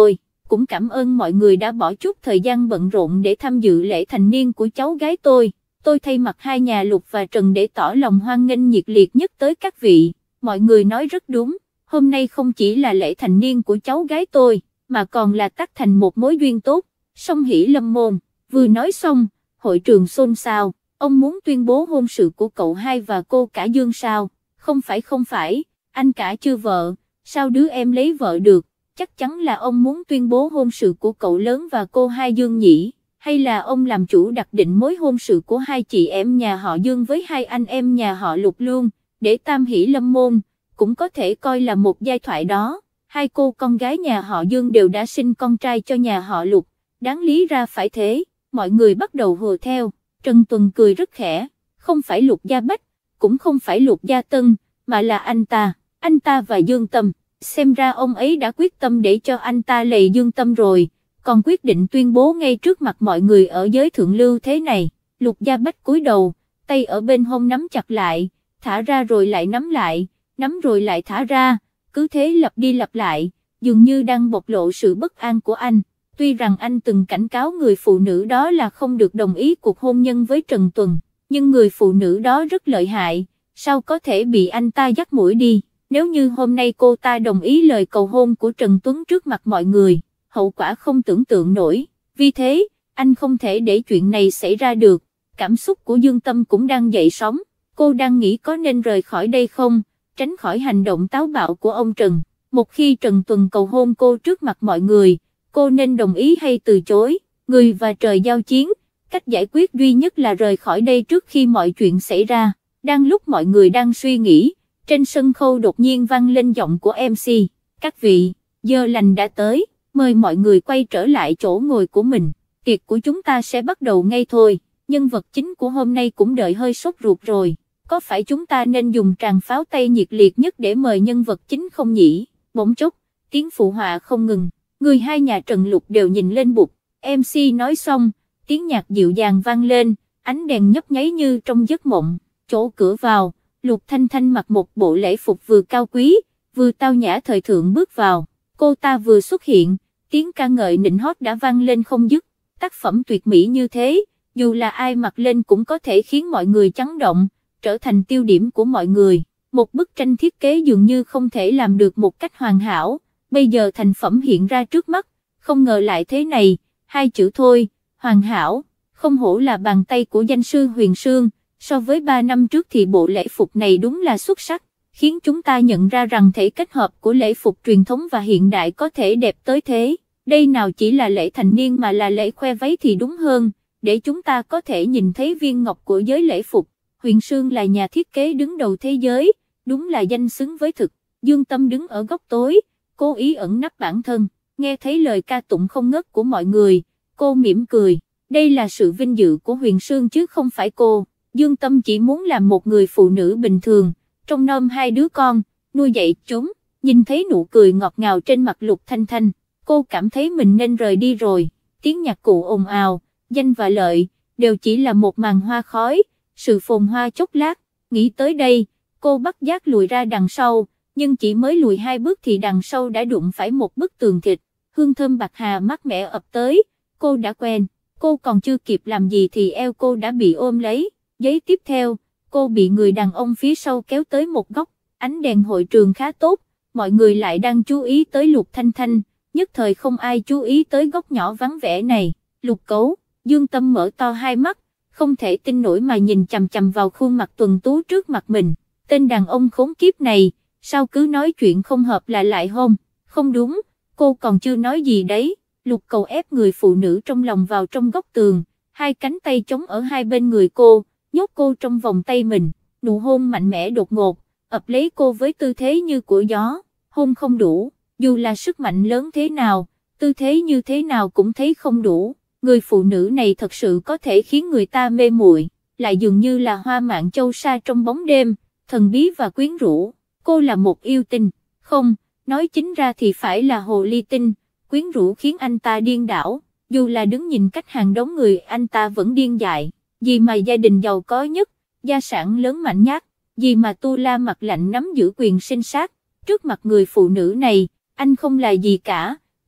cũng cảm ơn mọi người đã bỏ chút thời gian bận rộn để tham dự lễ thành niên của cháu gái tôi thay mặt hai nhà Lục và Trần để tỏ lòng hoan nghênh nhiệt liệt nhất tới các vị. Mọi người nói rất đúng, hôm nay không chỉ là lễ thành niên của cháu gái tôi, mà còn là tác thành một mối duyên tốt, song hỷ lâm môn. Vừa nói xong, hội trường xôn xao, ông muốn tuyên bố hôn sự của cậu hai và cô cả Dương sao? Không phải, anh cả chưa vợ, sao đứa em lấy vợ được? Chắc chắn là ông muốn tuyên bố hôn sự của cậu lớn và cô hai Dương nhỉ? Hay là ông làm chủ đặt định mối hôn sự của hai chị em nhà họ Dương với hai anh em nhà họ Lục luôn, để tam hỷ lâm môn, cũng có thể coi là một giai thoại đó. Hai cô con gái nhà họ Dương đều đã sinh con trai cho nhà họ Lục, đáng lý ra phải thế. Mọi người bắt đầu hùa theo. Trần Tuần cười rất khẽ, không phải Lục Gia Bách, cũng không phải Lục Gia Tân, mà là anh ta và Dương Tâm. Xem ra ông ấy đã quyết tâm để cho anh ta lầy Dương Tâm rồi, còn quyết định tuyên bố ngay trước mặt mọi người ở giới thượng lưu thế này. Lục Gia Bách cúi đầu, tay ở bên hông nắm chặt lại, thả ra rồi lại nắm lại, nắm rồi lại thả ra, cứ thế lặp đi lặp lại, dường như đang bộc lộ sự bất an của anh. Tuy rằng anh từng cảnh cáo người phụ nữ đó là không được đồng ý cuộc hôn nhân với Trần Tuần, nhưng người phụ nữ đó rất lợi hại, sao có thể bị anh ta dắt mũi đi. Nếu như hôm nay cô ta đồng ý lời cầu hôn của Trần Tuấn trước mặt mọi người, hậu quả không tưởng tượng nổi. Vì thế, anh không thể để chuyện này xảy ra được. Cảm xúc của Dương Tâm cũng đang dậy sóng, cô đang nghĩ có nên rời khỏi đây không, tránh khỏi hành động táo bạo của ông Trần. Một khi Trần Tuần cầu hôn cô trước mặt mọi người, cô nên đồng ý hay từ chối? Người và trời giao chiến, cách giải quyết duy nhất là rời khỏi đây trước khi mọi chuyện xảy ra. Đang lúc mọi người đang suy nghĩ, trên sân khấu đột nhiên vang lên giọng của MC. Các vị, giờ lành đã tới, mời mọi người quay trở lại chỗ ngồi của mình, tiệc của chúng ta sẽ bắt đầu ngay thôi. Nhân vật chính của hôm nay cũng đợi hơi sốt ruột rồi, có phải chúng ta nên dùng tràng pháo tay nhiệt liệt nhất để mời nhân vật chính không nhỉ? Bỗng chốc, tiếng phụ họa không ngừng, người hai nhà Trần Lục đều nhìn lên bục. MC nói xong, tiếng nhạc dịu dàng vang lên, ánh đèn nhấp nháy như trong giấc mộng. Chỗ cửa vào, Lục Thanh Thanh mặc một bộ lễ phục vừa cao quý, vừa tao nhã thời thượng bước vào. Cô ta vừa xuất hiện, tiếng ca ngợi nịnh hót đã vang lên không dứt. Tác phẩm tuyệt mỹ như thế, dù là ai mặc lên cũng có thể khiến mọi người chấn động, trở thành tiêu điểm của mọi người. Một bức tranh thiết kế dường như không thể làm được một cách hoàn hảo, bây giờ thành phẩm hiện ra trước mắt, không ngờ lại thế này, hai chữ thôi, hoàn hảo. Không hổ là bàn tay của danh sư Huyền Sương, so với 3 năm trước thì bộ lễ phục này đúng là xuất sắc, khiến chúng ta nhận ra rằng thể kết hợp của lễ phục truyền thống và hiện đại có thể đẹp tới thế. Đây nào chỉ là lễ thành niên mà là lễ khoe váy thì đúng hơn, để chúng ta có thể nhìn thấy viên ngọc của giới lễ phục. Huyền Sương là nhà thiết kế đứng đầu thế giới, đúng là danh xứng với thực. Dương Tâm đứng ở góc tối, cố ý ẩn nấp bản thân, nghe thấy lời ca tụng không ngớt của mọi người, cô mỉm cười. Đây là sự vinh dự của Huyền Sương chứ không phải cô. Dương Tâm chỉ muốn làm một người phụ nữ bình thường, trông nom hai đứa con, nuôi dạy chúng. Nhìn thấy nụ cười ngọt ngào trên mặt Lục Thanh Thanh, cô cảm thấy mình nên rời đi rồi. Tiếng nhạc cụ ồn ào, danh và lợi, đều chỉ là một màn hoa khói, sự phồn hoa chốc lát. Nghĩ tới đây, cô bất giác lùi ra đằng sau, nhưng chỉ mới lùi 2 bước thì đằng sau đã đụng phải một bức tường thịt. Hương thơm bạc hà mát mẻ ập tới, cô đã quen, cô còn chưa kịp làm gì thì eo cô đã bị ôm lấy. Giây tiếp theo, cô bị người đàn ông phía sau kéo tới một góc. Ánh đèn hội trường khá tốt, mọi người lại đang chú ý tới Lục Thanh Thanh, nhất thời không ai chú ý tới góc nhỏ vắng vẻ này. Lục Cấu, Dương Tâm mở to hai mắt, không thể tin nổi mà nhìn chằm chằm vào khuôn mặt tuần tú trước mặt mình. Tên đàn ông khốn kiếp này, sao cứ nói chuyện không hợp là lại hôn? Không đúng, cô còn chưa nói gì đấy. Lục Cầu ép người phụ nữ trong lòng vào trong góc tường, hai cánh tay chống ở hai bên người cô, nhốt cô trong vòng tay mình. Nụ hôn mạnh mẽ đột ngột, ập lấy cô với tư thế như của gió. Hôn không đủ, dù là sức mạnh lớn thế nào, tư thế như thế nào cũng thấy không đủ. Người phụ nữ này thật sự có thể khiến người ta mê muội, lại dường như là hoa mạn châu sa trong bóng đêm, thần bí và quyến rũ. Cô là một yêu tinh, không, nói chính ra thì phải là hồ ly tinh, quyến rũ khiến anh ta điên đảo. Dù là đứng nhìn cách hàng đống người anh ta vẫn điên dại. Gì mà gia đình giàu có nhất, gia sản lớn mạnh nhát, gì mà Tu La mặt lạnh nắm giữ quyền sinh sát. Trước mặt người phụ nữ này, anh không là gì cả,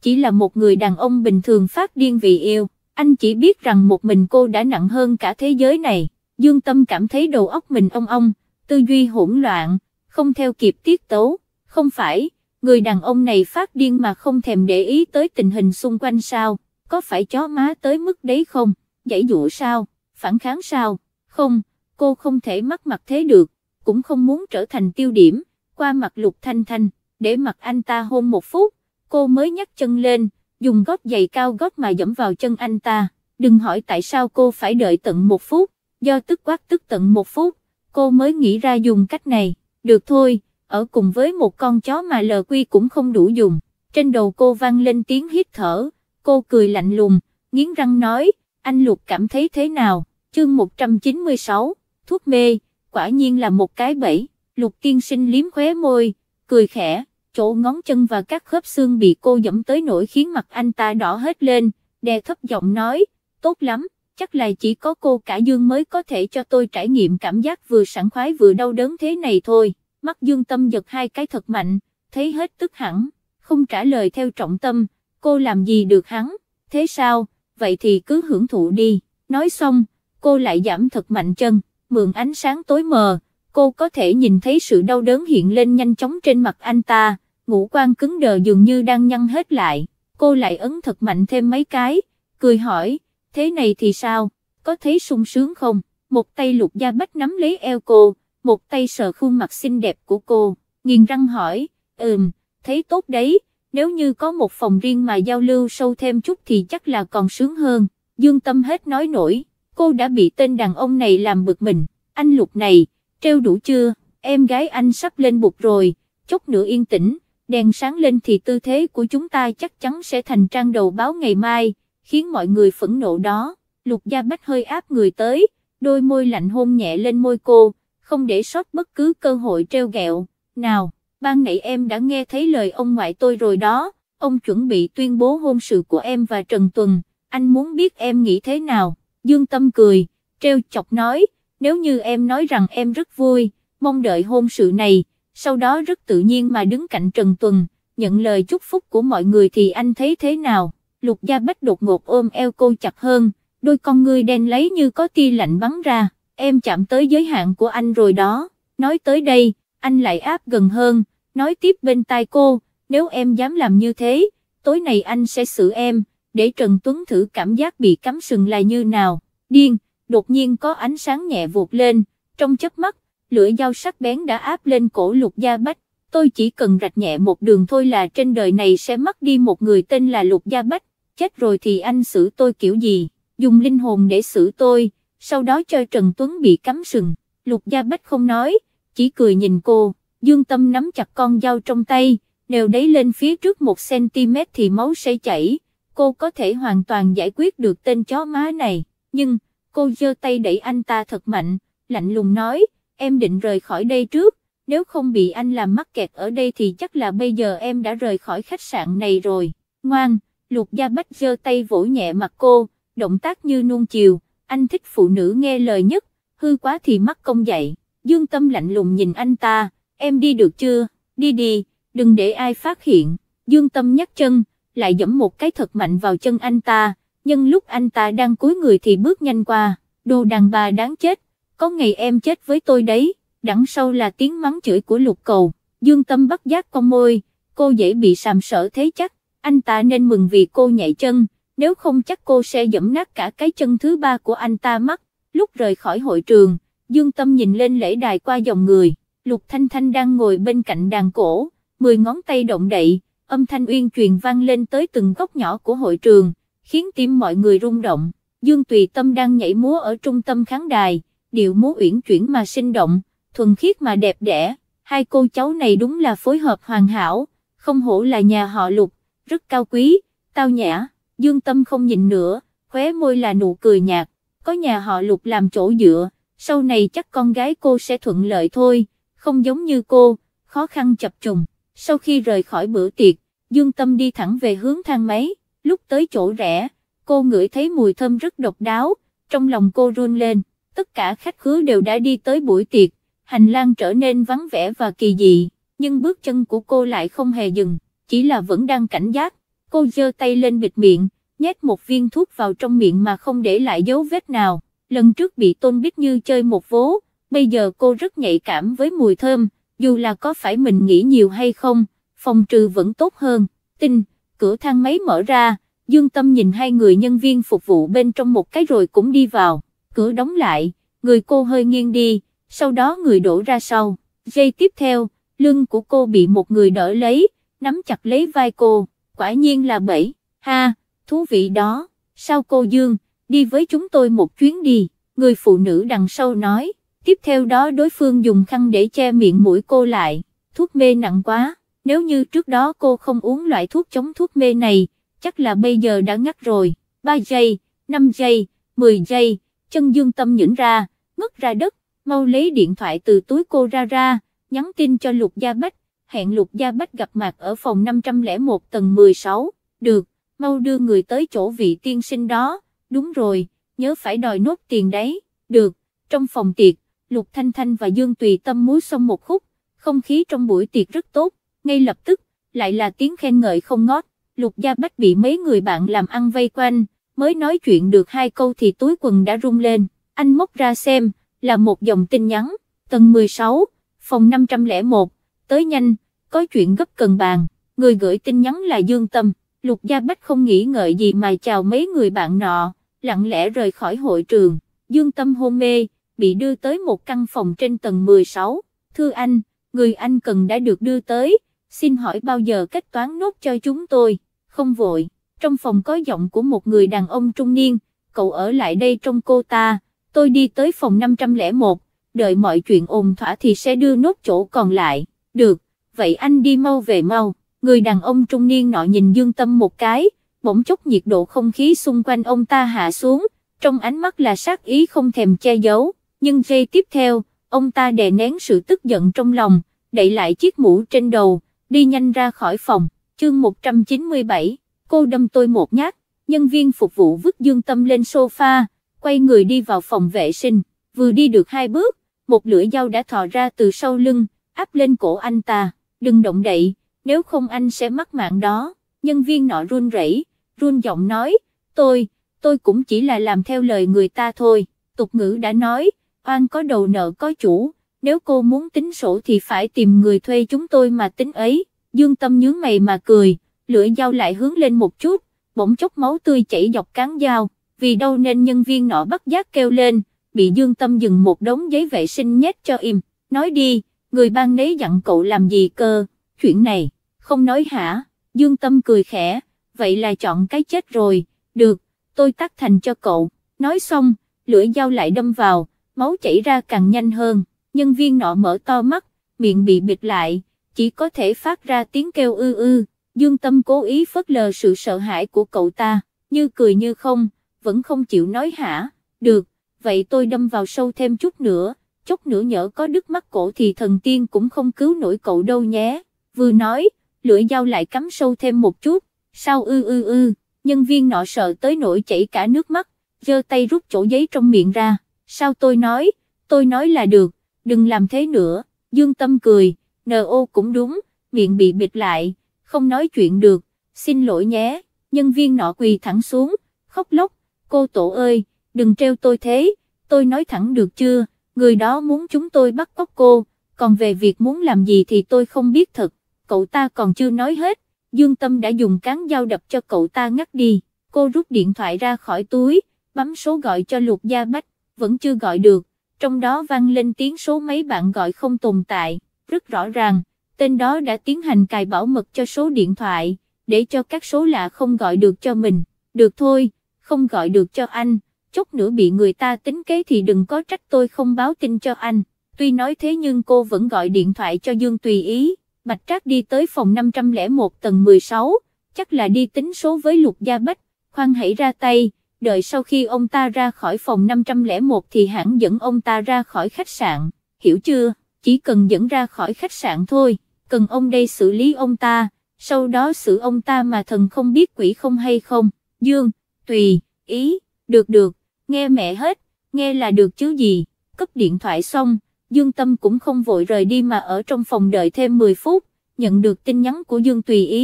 chỉ là một người đàn ông bình thường phát điên vì yêu, anh chỉ biết rằng một mình cô đã nặng hơn cả thế giới này. Dương Tâm cảm thấy đầu óc mình ong ong, tư duy hỗn loạn, không theo kịp tiết tấu. Không phải, người đàn ông này phát điên mà không thèm để ý tới tình hình xung quanh sao, có phải chó má tới mức đấy không, giãy giụa sao, phản kháng sao, không, cô không thể mất mặt thế được, cũng không muốn trở thành tiêu điểm. Qua mặt Lục Thanh Thanh, để mặt anh ta hôn một phút, cô mới nhấc chân lên, dùng gót giày cao gót mà dẫm vào chân anh ta. Đừng hỏi tại sao cô phải đợi tận một phút, do tức quát tức tận một phút, cô mới nghĩ ra dùng cách này. Được thôi, ở cùng với một con chó mà LQ cũng không đủ dùng. Trên đầu cô vang lên tiếng hít thở, cô cười lạnh lùng, nghiến răng nói, anh Lục cảm thấy thế nào? Chương 196, thuốc mê, quả nhiên là một cái bẫy. Lục tiên sinh liếm khóe môi, cười khẽ, chỗ ngón chân và các khớp xương bị cô dẫm tới nỗi khiến mặt anh ta đỏ hết lên, đè thấp giọng nói, tốt lắm, chắc là chỉ có cô Cả Dương mới có thể cho tôi trải nghiệm cảm giác vừa sảng khoái vừa đau đớn thế này thôi. Mắt Dương Tâm giật hai cái thật mạnh, thấy hết tức hẳn, không trả lời theo trọng tâm, cô làm gì được hắn, thế sao, vậy thì cứ hưởng thụ đi. Nói xong, cô lại giảm thật mạnh chân, mượn ánh sáng tối mờ, cô có thể nhìn thấy sự đau đớn hiện lên nhanh chóng trên mặt anh ta, ngũ quan cứng đờ dường như đang nhăn hết lại. Cô lại ấn thật mạnh thêm mấy cái, cười hỏi, thế này thì sao, có thấy sung sướng không? Một tay Lục Gia Bách nắm lấy eo cô, một tay sờ khuôn mặt xinh đẹp của cô, nghiền răng hỏi, thấy tốt đấy, nếu như có một phòng riêng mà giao lưu sâu thêm chút thì chắc là còn sướng hơn. Dương Tâm hết nói nổi, cô đã bị tên đàn ông này làm bực mình. Anh Lục này, trêu đủ chưa, em gái anh sắp lên bục rồi, chút nữa yên tĩnh, đèn sáng lên thì tư thế của chúng ta chắc chắn sẽ thành trang đầu báo ngày mai, khiến mọi người phẫn nộ đó. Lục Gia Bách hơi áp người tới, đôi môi lạnh hôn nhẹ lên môi cô, không để sót bất cứ cơ hội trêu ghẹo. Nào, ban nãy em đã nghe thấy lời ông ngoại tôi rồi đó, ông chuẩn bị tuyên bố hôn sự của em và Trần Tuần, anh muốn biết em nghĩ thế nào? Dương Tâm cười, trêu chọc nói, nếu như em nói rằng em rất vui, mong đợi hôn sự này, sau đó rất tự nhiên mà đứng cạnh Trần Tuần, nhận lời chúc phúc của mọi người thì anh thấy thế nào? Lục Gia Bách đột ngột ôm eo cô chặt hơn, đôi con ngươi đen lấy như có tia lạnh bắn ra, em chạm tới giới hạn của anh rồi đó. Nói tới đây, anh lại áp gần hơn, nói tiếp bên tai cô, nếu em dám làm như thế, tối nay anh sẽ xử em, để Trần Tuấn thử cảm giác bị cắm sừng là như nào. Điên, đột nhiên có ánh sáng nhẹ vụt lên, trong chớp mắt, lưỡi dao sắc bén đã áp lên cổ Lục Gia Bách. Tôi chỉ cần rạch nhẹ một đường thôi là trên đời này sẽ mất đi một người tên là Lục Gia Bách, chết rồi thì anh xử tôi kiểu gì, dùng linh hồn để xử tôi, sau đó cho Trần Tuấn bị cắm sừng. Lục Gia Bách không nói, chỉ cười nhìn cô. Dương Tâm nắm chặt con dao trong tay, nếu đẩy lên phía trước 1 cm thì máu sẽ chảy, cô có thể hoàn toàn giải quyết được tên chó má này, nhưng, cô giơ tay đẩy anh ta thật mạnh, lạnh lùng nói, em định rời khỏi đây trước, nếu không bị anh làm mắc kẹt ở đây thì chắc là bây giờ em đã rời khỏi khách sạn này rồi. Ngoan, Lục Gia Bách giơ tay vỗ nhẹ mặt cô, động tác như nuông chiều, anh thích phụ nữ nghe lời nhất, hư quá thì mắc công dạy. Dương Tâm lạnh lùng nhìn anh ta, em đi được chưa, đi đi, đừng để ai phát hiện. Dương Tâm nhấc chân, lại giẫm một cái thật mạnh vào chân anh ta, nhưng lúc anh ta đang cúi người thì bước nhanh qua, đồ đàn bà đáng chết, có ngày em chết với tôi đấy. Đằng sau là tiếng mắng chửi của Lục Cầu. Dương Tâm bất giác cong môi, cô dễ bị sàm sỡ thế chắc, anh ta nên mừng vì cô nhảy chân, nếu không chắc cô sẽ giẫm nát cả cái chân thứ ba của anh ta mất. Lúc rời khỏi hội trường, Dương Tâm nhìn lên lễ đài qua dòng người, Lục Thanh Thanh đang ngồi bên cạnh đàn cổ, 10 ngón tay động đậy, âm thanh uyên truyền vang lên tới từng góc nhỏ của hội trường, khiến tim mọi người rung động. Dương Tùy Tâm đang nhảy múa ở trung tâm khán đài, điệu múa uyển chuyển mà sinh động, thuần khiết mà đẹp đẽ, hai cô cháu này đúng là phối hợp hoàn hảo, không hổ là nhà họ Lục, rất cao quý, tao nhã. Dương Tâm không nhìn nữa, khóe môi là nụ cười nhạt, có nhà họ Lục làm chỗ dựa, sau này chắc con gái cô sẽ thuận lợi thôi, không giống như cô, khó khăn chập trùng. Sau khi rời khỏi bữa tiệc, Dương Tâm đi thẳng về hướng thang máy, lúc tới chỗ rẽ, cô ngửi thấy mùi thơm rất độc đáo, trong lòng cô run lên, tất cả khách khứa đều đã đi tới buổi tiệc, hành lang trở nên vắng vẻ và kỳ dị, nhưng bước chân của cô lại không hề dừng, chỉ là vẫn đang cảnh giác. Cô giơ tay lên bịt miệng, nhét một viên thuốc vào trong miệng mà không để lại dấu vết nào. Lần trước bị Tôn Bích Như chơi một vố, bây giờ cô rất nhạy cảm với mùi thơm, dù là có phải mình nghĩ nhiều hay không, phòng trừ vẫn tốt hơn. Tinh, cửa thang máy mở ra, Dương Tâm nhìn hai người nhân viên phục vụ bên trong một cái rồi cũng đi vào, cửa đóng lại, người cô hơi nghiêng đi, sau đó người đổ ra sau. Giây tiếp theo, lưng của cô bị một người đỡ lấy, nắm chặt lấy vai cô, quả nhiên là Bảy, ha, thú vị đó, sao cô Dương, đi với chúng tôi một chuyến đi, người phụ nữ đằng sau nói, tiếp theo đó đối phương dùng khăn để che miệng mũi cô lại, thuốc mê nặng quá, nếu như trước đó cô không uống loại thuốc chống thuốc mê này, chắc là bây giờ đã ngất rồi. 3 giây, 5 giây, 10 giây, chân Dương Tâm nhũn ra, ngất ra đất, mau lấy điện thoại từ túi cô ra, nhắn tin cho Lục Gia Bách, hẹn Lục Gia Bách gặp mặt ở phòng 501 tầng 16, được, mau đưa người tới chỗ vị tiên sinh đó, đúng rồi, nhớ phải đòi nốt tiền đấy, được. Trong phòng tiệc, Lục Thanh Thanh và Dương Tùy Tâm múa xong một khúc, không khí trong buổi tiệc rất tốt, ngay lập tức, lại là tiếng khen ngợi không ngớt. Lục Gia Bách bị mấy người bạn làm ăn vây quanh, mới nói chuyện được 2 câu thì túi quần đã rung lên, anh móc ra xem, là một dòng tin nhắn, tầng 16, phòng 501, tới nhanh, có chuyện gấp cần bàn, người gửi tin nhắn là Dương Tâm. Lục Gia Bách không nghĩ ngợi gì mà chào mấy người bạn nọ, lặng lẽ rời khỏi hội trường. Dương Tâm hôn mê, bị đưa tới một căn phòng trên tầng 16, thưa anh, người anh cần đã được đưa tới, xin hỏi bao giờ kết toán nốt cho chúng tôi. Không vội, trong phòng có giọng của một người đàn ông trung niên, cậu ở lại đây trông cô ta, tôi đi tới phòng 501, đợi mọi chuyện ổn thỏa thì sẽ đưa nốt chỗ còn lại, được, vậy anh đi mau về mau. Người đàn ông trung niên nọ nhìn Dương Tâm một cái, bỗng chốc nhiệt độ không khí xung quanh ông ta hạ xuống, trong ánh mắt là sát ý không thèm che giấu, nhưng giây tiếp theo, ông ta đè nén sự tức giận trong lòng, đậy lại chiếc mũ trên đầu, đi nhanh ra khỏi phòng. Chương 197, cô đâm tôi một nhát, nhân viên phục vụ vứt Dương Tâm lên sofa, quay người đi vào phòng vệ sinh, vừa đi được 2 bước, một lưỡi dao đã thò ra từ sau lưng, áp lên cổ anh ta, đừng động đậy, nếu không anh sẽ mất mạng đó. Nhân viên nọ run rẩy, run giọng nói, tôi cũng chỉ là làm theo lời người ta thôi, tục ngữ đã nói, oan có đầu nợ có chủ, nếu cô muốn tính sổ thì phải tìm người thuê chúng tôi mà tính ấy. Dương Tâm nhướng mày mà cười, lưỡi dao lại hướng lên một chút, bỗng chốc máu tươi chảy dọc cán dao, vì đâu nên nhân viên nọ bất giác kêu lên, bị Dương Tâm dừng một đống giấy vệ sinh nhét cho im, nói đi, người ban nấy dặn cậu làm gì cơ, chuyện này, không nói hả, Dương Tâm cười khẽ, vậy là chọn cái chết rồi, được, tôi tắt thành cho cậu, nói xong, lưỡi dao lại đâm vào, máu chảy ra càng nhanh hơn, nhân viên nọ mở to mắt, miệng bị bịt lại, chỉ có thể phát ra tiếng kêu ư. Dương Tâm cố ý phớt lờ sự sợ hãi của cậu ta, như cười như không, vẫn không chịu nói hả, được, vậy tôi đâm vào sâu thêm chút nữa, chốc nữa nhỡ có đứt mắt cổ thì thần tiên cũng không cứu nổi cậu đâu nhé, vừa nói, lưỡi dao lại cắm sâu thêm một chút, sao ư, nhân viên nọ sợ tới nỗi chảy cả nước mắt, giơ tay rút chỗ giấy trong miệng ra, sao tôi nói là được, đừng làm thế nữa, Dương Tâm cười, NO cũng đúng, miệng bị bịt lại, không nói chuyện được, xin lỗi nhé, nhân viên nọ quỳ thẳng xuống, khóc lóc, cô Tổ ơi, đừng treo tôi thế, tôi nói thẳng được chưa, người đó muốn chúng tôi bắt cóc cô, còn về việc muốn làm gì thì tôi không biết thật, cậu ta còn chưa nói hết, Dương Tâm đã dùng cán dao đập cho cậu ta ngất đi, cô rút điện thoại ra khỏi túi, bấm số gọi cho Lục Gia Bách, vẫn chưa gọi được, trong đó vang lên tiếng số mấy bạn gọi không tồn tại, rất rõ ràng, tên đó đã tiến hành cài bảo mật cho số điện thoại, để cho các số lạ không gọi được cho mình, được thôi, không gọi được cho anh, chốc nữa bị người ta tính kế thì đừng có trách tôi không báo tin cho anh, tuy nói thế nhưng cô vẫn gọi điện thoại cho Dương Tùy Ý, Bạch Trác đi tới phòng 501 tầng 16, chắc là đi tính số với Lục Gia Bách, khoan hãy ra tay, đợi sau khi ông ta ra khỏi phòng 501 thì hãng dẫn ông ta ra khỏi khách sạn, hiểu chưa, chỉ cần dẫn ra khỏi khách sạn thôi, cần ông đây xử lý ông ta, sau đó xử ông ta mà thần không biết quỷ không hay không, Dương, Tùy, Ý, được, nghe mẹ hết, nghe là được chứ gì, cấp điện thoại xong, Dương Tâm cũng không vội rời đi mà ở trong phòng đợi thêm 10 phút, nhận được tin nhắn của Dương Tùy Ý,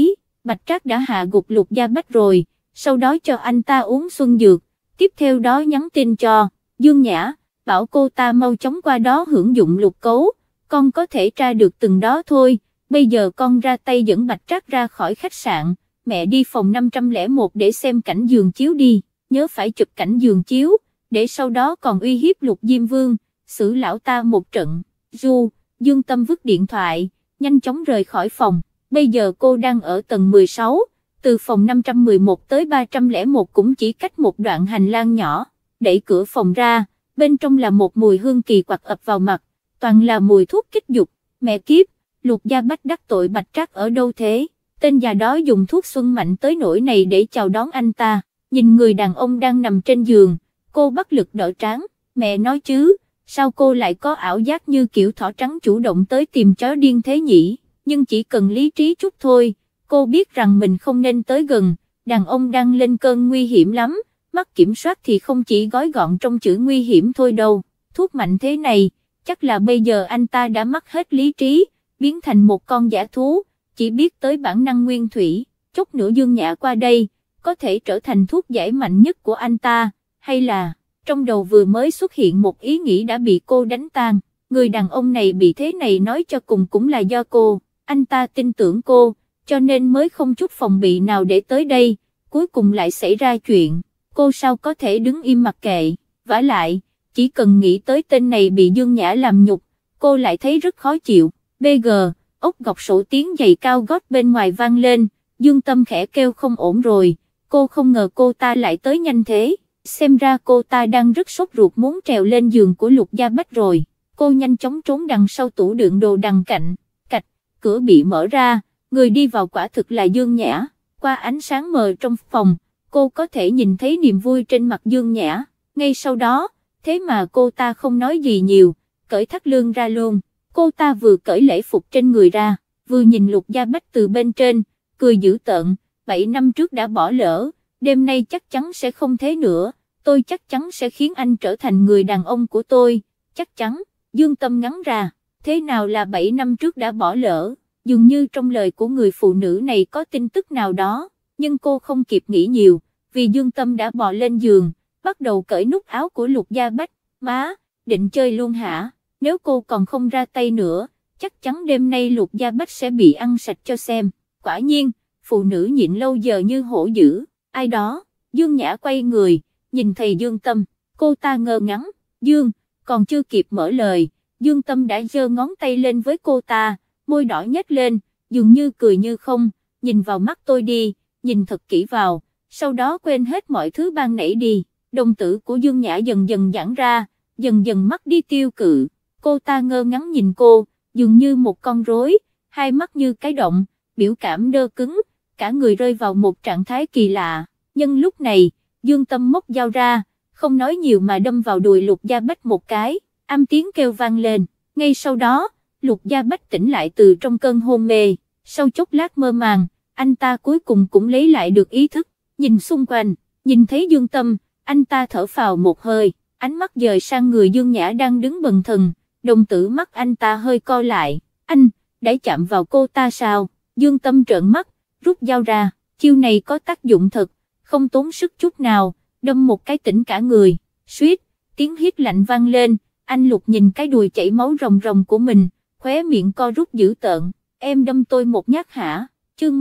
Bạch Trác đã hạ gục Lục Gia Bách rồi, sau đó cho anh ta uống xuân dược, tiếp theo đó nhắn tin cho Dương Nhã, bảo cô ta mau chóng qua đó hưởng dụng lục cấu, con có thể tra được từng đó thôi, bây giờ con ra tay dẫn Bạch Trác ra khỏi khách sạn, mẹ đi phòng 501 để xem cảnh giường chiếu đi, nhớ phải chụp cảnh giường chiếu, để sau đó còn uy hiếp Lục Diêm Vương, xử lão ta một trận. Dương Tâm vứt điện thoại, nhanh chóng rời khỏi phòng, bây giờ cô đang ở tầng 16, từ phòng 511 tới 301 cũng chỉ cách một đoạn hành lang nhỏ, đẩy cửa phòng ra, bên trong là một mùi hương kỳ quặc ập vào mặt, toàn là mùi thuốc kích dục, mẹ kiếp, Lục Gia Bách đắc tội Bạch Trác ở đâu thế, tên già đó dùng thuốc xuân mạnh tới nỗi này để chào đón anh ta, nhìn người đàn ông đang nằm trên giường, cô bất lực đỡ trán, mẹ nói chứ, sao cô lại có ảo giác như kiểu thỏ trắng chủ động tới tìm chó điên thế nhỉ, nhưng chỉ cần lý trí chút thôi, cô biết rằng mình không nên tới gần, đàn ông đang lên cơn nguy hiểm lắm, mất kiểm soát thì không chỉ gói gọn trong chữ nguy hiểm thôi đâu, thuốc mạnh thế này, chắc là bây giờ anh ta đã mất hết lý trí, biến thành một con dã thú, chỉ biết tới bản năng nguyên thủy, chút nữa Dương Nhã qua đây, có thể trở thành thuốc giải mạnh nhất của anh ta, hay là, trong đầu vừa mới xuất hiện một ý nghĩ đã bị cô đánh tan, người đàn ông này bị thế này nói cho cùng cũng là do cô, anh ta tin tưởng cô, cho nên mới không chút phòng bị nào để tới đây, cuối cùng lại xảy ra chuyện, cô sao có thể đứng im mặc kệ, vả lại, chỉ cần nghĩ tới tên này bị Dương Nhã làm nhục, cô lại thấy rất khó chịu, BG, ốc gọc sổ tiếng giày cao gót bên ngoài vang lên, Dương Tâm khẽ kêu không ổn rồi, cô không ngờ cô ta lại tới nhanh thế, xem ra cô ta đang rất sốt ruột muốn trèo lên giường của Lục Gia Bách rồi, cô nhanh chóng trốn đằng sau tủ đựng đồ đằng cạnh, cạch, cửa bị mở ra, người đi vào quả thực là Dương Nhã, qua ánh sáng mờ trong phòng, cô có thể nhìn thấy niềm vui trên mặt Dương Nhã, ngay sau đó, thế mà cô ta không nói gì nhiều, cởi thắt lưng ra luôn, cô ta vừa cởi lễ phục trên người ra, vừa nhìn Lục Gia Bách từ bên trên, cười dữ tợn, 7 năm trước đã bỏ lỡ, đêm nay chắc chắn sẽ không thế nữa, tôi chắc chắn sẽ khiến anh trở thành người đàn ông của tôi, chắc chắn, Dương Tâm ngắn ra, thế nào là 7 năm trước đã bỏ lỡ, dường như trong lời của người phụ nữ này có tin tức nào đó, nhưng cô không kịp nghĩ nhiều, vì Dương Tâm đã bò lên giường, bắt đầu cởi nút áo của Lục Gia Bách, má, định chơi luôn hả, nếu cô còn không ra tay nữa, chắc chắn đêm nay Lục Gia Bách sẽ bị ăn sạch cho xem, quả nhiên, phụ nữ nhịn lâu giờ như hổ dữ, ai đó, Dương Nhã quay người, nhìn thấy Dương Tâm, cô ta ngơ ngắn, Dương, còn chưa kịp mở lời, Dương Tâm đã giơ ngón tay lên với cô ta, môi đỏ nhếch lên, dường như cười như không, nhìn vào mắt tôi đi, nhìn thật kỹ vào, sau đó quên hết mọi thứ ban nãy đi, đồng tử của Dương Nhã dần dần giãn ra, dần dần mất đi tiêu cự, cô ta ngơ ngắn nhìn cô, dường như một con rối, hai mắt như cái động, biểu cảm đơ cứng, cả người rơi vào một trạng thái kỳ lạ, nhưng lúc này, Dương Tâm móc dao ra, không nói nhiều mà đâm vào đùi Lục Gia Bách một cái, âm tiếng kêu vang lên, ngay sau đó, Lục Gia Bách tỉnh lại từ trong cơn hôn mê, sau chốc lát mơ màng, anh ta cuối cùng cũng lấy lại được ý thức, nhìn xung quanh, nhìn thấy Dương Tâm, anh ta thở phào một hơi, ánh mắt dời sang người Dương Nhã đang đứng bần thần, đồng tử mắt anh ta hơi co lại, anh, đã chạm vào cô ta sao, Dương Tâm trợn mắt, rút dao ra, chiêu này có tác dụng thật, không tốn sức chút nào, đâm một cái tỉnh cả người, suýt, tiếng hít lạnh vang lên, anh Lục nhìn cái đùi chảy máu ròng ròng của mình, khóe miệng co rút dữ tợn, em đâm tôi một nhát hả, chương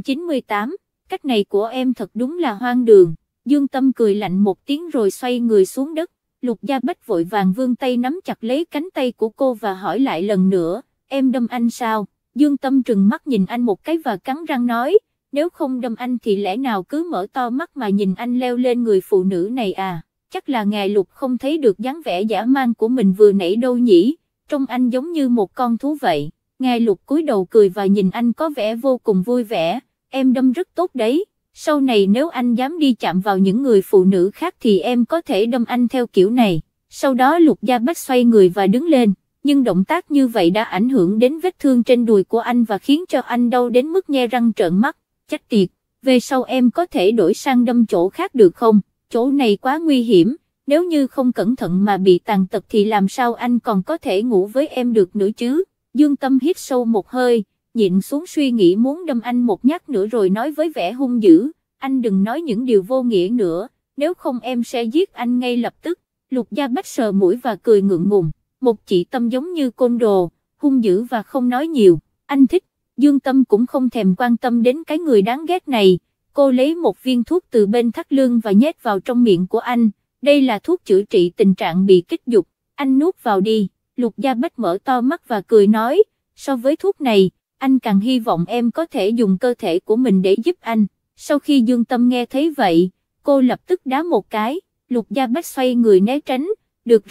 198, cách này của em thật đúng là hoang đường, Dương Tâm cười lạnh một tiếng rồi xoay người xuống đất, Lục Gia Bách vội vàng vươn tay nắm chặt lấy cánh tay của cô và hỏi lại lần nữa, em đâm anh sao, Dương Tâm trừng mắt nhìn anh một cái và cắn răng nói, nếu không đâm anh thì lẽ nào cứ mở to mắt mà nhìn anh leo lên người phụ nữ này à, chắc là ngài Lục không thấy được dáng vẻ dã man của mình vừa nãy đâu nhỉ, trông anh giống như một con thú vậy, ngài Lục cúi đầu cười và nhìn anh có vẻ vô cùng vui vẻ, em đâm rất tốt đấy, sau này nếu anh dám đi chạm vào những người phụ nữ khác thì em có thể đâm anh theo kiểu này, sau đó Lục Gia Bách xoay người và đứng lên, nhưng động tác như vậy đã ảnh hưởng đến vết thương trên đùi của anh và khiến cho anh đau đến mức nhe răng trợn mắt, chết tiệt, về sau em có thể đổi sang đâm chỗ khác được không, chỗ này quá nguy hiểm, nếu như không cẩn thận mà bị tàn tật thì làm sao anh còn có thể ngủ với em được nữa chứ, Dương Tâm hít sâu một hơi, nhịn xuống suy nghĩ muốn đâm anh một nhát nữa rồi nói với vẻ hung dữ, anh đừng nói những điều vô nghĩa nữa, nếu không em sẽ giết anh ngay lập tức. Lục Gia Bách sờ mũi và cười ngượng ngùng, một chị Tâm giống như côn đồ, hung dữ và không nói nhiều, anh thích. Dương Tâm cũng không thèm quan tâm đến cái người đáng ghét này, cô lấy một viên thuốc từ bên thắt lưng và nhét vào trong miệng của anh, đây là thuốc chữa trị tình trạng bị kích dục, anh nuốt vào đi. Lục Gia Bách mở to mắt và cười nói, so với thuốc này, anh càng hy vọng em có thể dùng cơ thể của mình để giúp anh. Sau khi Dương Tâm nghe thấy vậy, cô lập tức đá một cái, Lục Gia Bách xoay người né tránh, được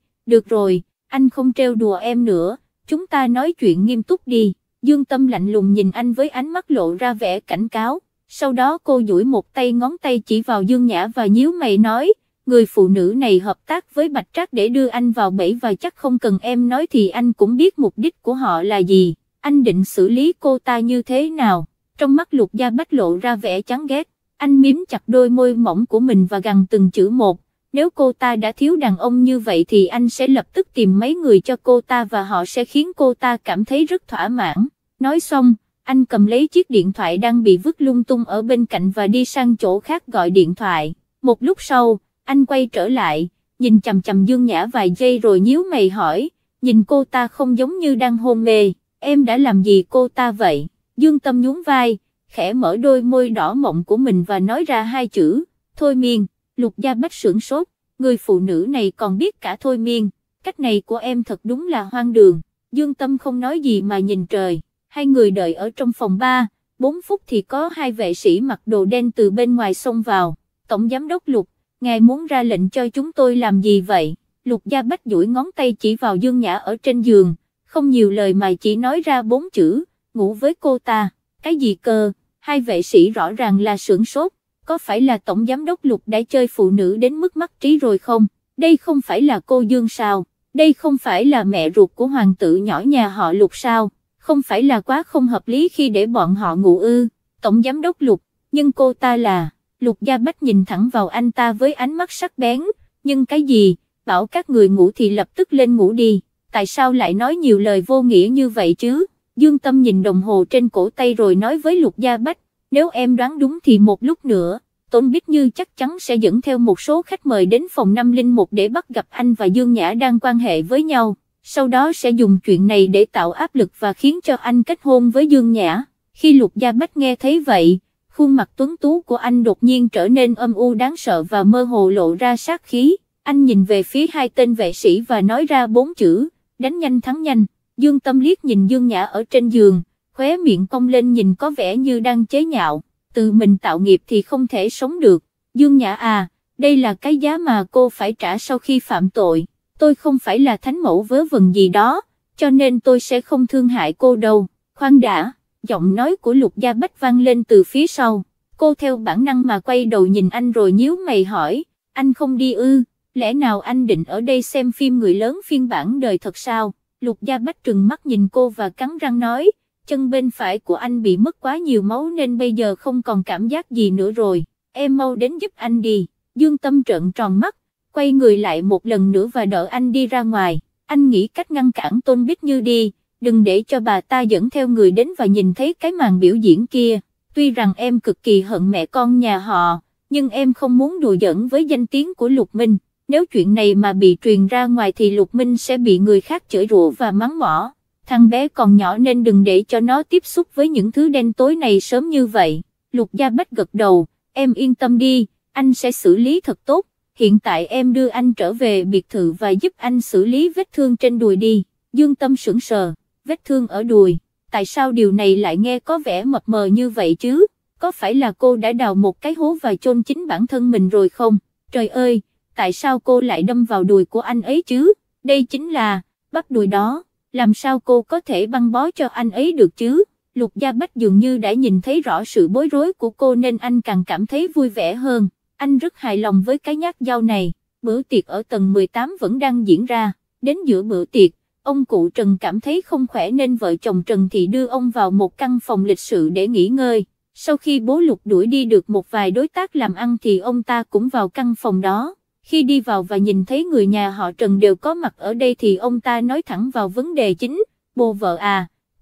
rồi, anh không trêu đùa em nữa, chúng ta nói chuyện nghiêm túc đi. Dương Tâm lạnh lùng nhìn anh với ánh mắt lộ ra vẻ cảnh cáo, sau đó cô duỗi một tay ngón tay chỉ vào Dương Nhã và nhíu mày nói, người phụ nữ này hợp tác với Bạch Trác để đưa anh vào bẫy và chắc không cần em nói thì anh cũng biết mục đích của họ là gì, anh định xử lý cô ta như thế nào? Trong mắt Lục Gia Bách lộ ra vẻ chán ghét, anh miếm chặt đôi môi mỏng của mình và gằn từng chữ một, nếu cô ta đã thiếu đàn ông như vậy thì anh sẽ lập tức tìm mấy người cho cô ta và họ sẽ khiến cô ta cảm thấy rất thỏa mãn. Nói xong, anh cầm lấy chiếc điện thoại đang bị vứt lung tung ở bên cạnh và đi sang chỗ khác gọi điện thoại. Một lúc sau, anh quay trở lại, nhìn chằm chằm Dương Nhã vài giây rồi nhíu mày hỏi, nhìn cô ta không giống như đang hôn mê, em đã làm gì cô ta vậy? Dương Tâm nhún vai, khẽ mở đôi môi đỏ mọng của mình và nói ra hai chữ, thôi miên. Lục Gia Bách sửng sốt, người phụ nữ này còn biết cả thôi miên, cách này của em thật đúng là hoang đường. Dương Tâm không nói gì mà nhìn trời, hai người đợi ở trong phòng 3-4 phút thì có hai vệ sĩ mặc đồ đen từ bên ngoài xông vào. Tổng giám đốc Lục, ngài muốn ra lệnh cho chúng tôi làm gì vậy? Lục Gia Bách duỗi ngón tay chỉ vào Dương Nhã ở trên giường, không nhiều lời mà chỉ nói ra 4 chữ, ngủ với cô ta. Cái gì cơ? Hai vệ sĩ rõ ràng là sửng sốt, có phải là tổng giám đốc Lục đã chơi phụ nữ đến mức mất trí rồi không? Đây không phải là cô Dương sao? Đây không phải là mẹ ruột của hoàng tử nhỏ nhà họ Lục sao? Không phải là quá không hợp lý khi để bọn họ ngủ ư? Tổng giám đốc Lục, nhưng cô ta là... Lục Gia Bách nhìn thẳng vào anh ta với ánh mắt sắc bén, nhưng cái gì? Bảo các người ngủ thì lập tức lên ngủ đi, tại sao lại nói nhiều lời vô nghĩa như vậy chứ? Dương Tâm nhìn đồng hồ trên cổ tay rồi nói với Lục Gia Bách, nếu em đoán đúng thì một lúc nữa, Tôn Bích Như chắc chắn sẽ dẫn theo một số khách mời đến phòng 501 để bắt gặp anh và Dương Nhã đang quan hệ với nhau, sau đó sẽ dùng chuyện này để tạo áp lực và khiến cho anh kết hôn với Dương Nhã. Khi Lục Gia Bách nghe thấy vậy, khuôn mặt tuấn tú của anh đột nhiên trở nên âm u đáng sợ và mơ hồ lộ ra sát khí, anh nhìn về phía hai tên vệ sĩ và nói ra 4 chữ, đánh nhanh thắng nhanh. Dương Tâm liếc nhìn Dương Nhã ở trên giường, khóe miệng cong lên nhìn có vẻ như đang chế nhạo, tự mình tạo nghiệp thì không thể sống được. Dương Nhã à, đây là cái giá mà cô phải trả sau khi phạm tội, tôi không phải là thánh mẫu vớ vẩn gì đó, cho nên tôi sẽ không thương hại cô đâu. Khoan đã, giọng nói của Lục Gia Bách vang lên từ phía sau, cô theo bản năng mà quay đầu nhìn anh rồi nhíu mày hỏi, anh không đi ư, lẽ nào anh định ở đây xem phim người lớn phiên bản đời thật sao? Lục Gia Bách trừng mắt nhìn cô và cắn răng nói, chân bên phải của anh bị mất quá nhiều máu nên bây giờ không còn cảm giác gì nữa rồi, em mau đến giúp anh đi. Dương Tâm trợn tròn mắt, quay người lại một lần nữa và đỡ anh đi ra ngoài, anh nghĩ cách ngăn cản Tôn Bích Như đi, đừng để cho bà ta dẫn theo người đến và nhìn thấy cái màn biểu diễn kia. Tuy rằng em cực kỳ hận mẹ con nhà họ, nhưng em không muốn đùa giỡn với danh tiếng của Lục Minh. Nếu chuyện này mà bị truyền ra ngoài thì Lục Minh sẽ bị người khác chửi rủa và mắng mỏ. Thằng bé còn nhỏ nên đừng để cho nó tiếp xúc với những thứ đen tối này sớm như vậy. Lục Gia Bách gật đầu, em yên tâm đi, anh sẽ xử lý thật tốt. Hiện tại em đưa anh trở về biệt thự và giúp anh xử lý vết thương trên đùi đi. Dương Tâm sững sờ, vết thương ở đùi, tại sao điều này lại nghe có vẻ mập mờ như vậy chứ? Có phải là cô đã đào một cái hố và chôn chính bản thân mình rồi không? Trời ơi! Tại sao cô lại đâm vào đùi của anh ấy chứ? Đây chính là bắp đùi đó, làm sao cô có thể băng bó cho anh ấy được chứ? Lục Gia Bách dường như đã nhìn thấy rõ sự bối rối của cô nên anh càng cảm thấy vui vẻ hơn, anh rất hài lòng với cái nhát dao này. Bữa tiệc ở tầng 18 vẫn đang diễn ra, đến giữa bữa tiệc, ông cụ Trần cảm thấy không khỏe nên vợ chồng Trần Thị đưa ông vào một căn phòng lịch sự để nghỉ ngơi. Sau khi bố Lục đuổi đi được một vài đối tác làm ăn thì ông ta cũng vào căn phòng đó. Khi đi vào và nhìn thấy người nhà họ Trần đều có mặt ở đây thì ông ta nói thẳng vào vấn đề chính, bồ vợ à,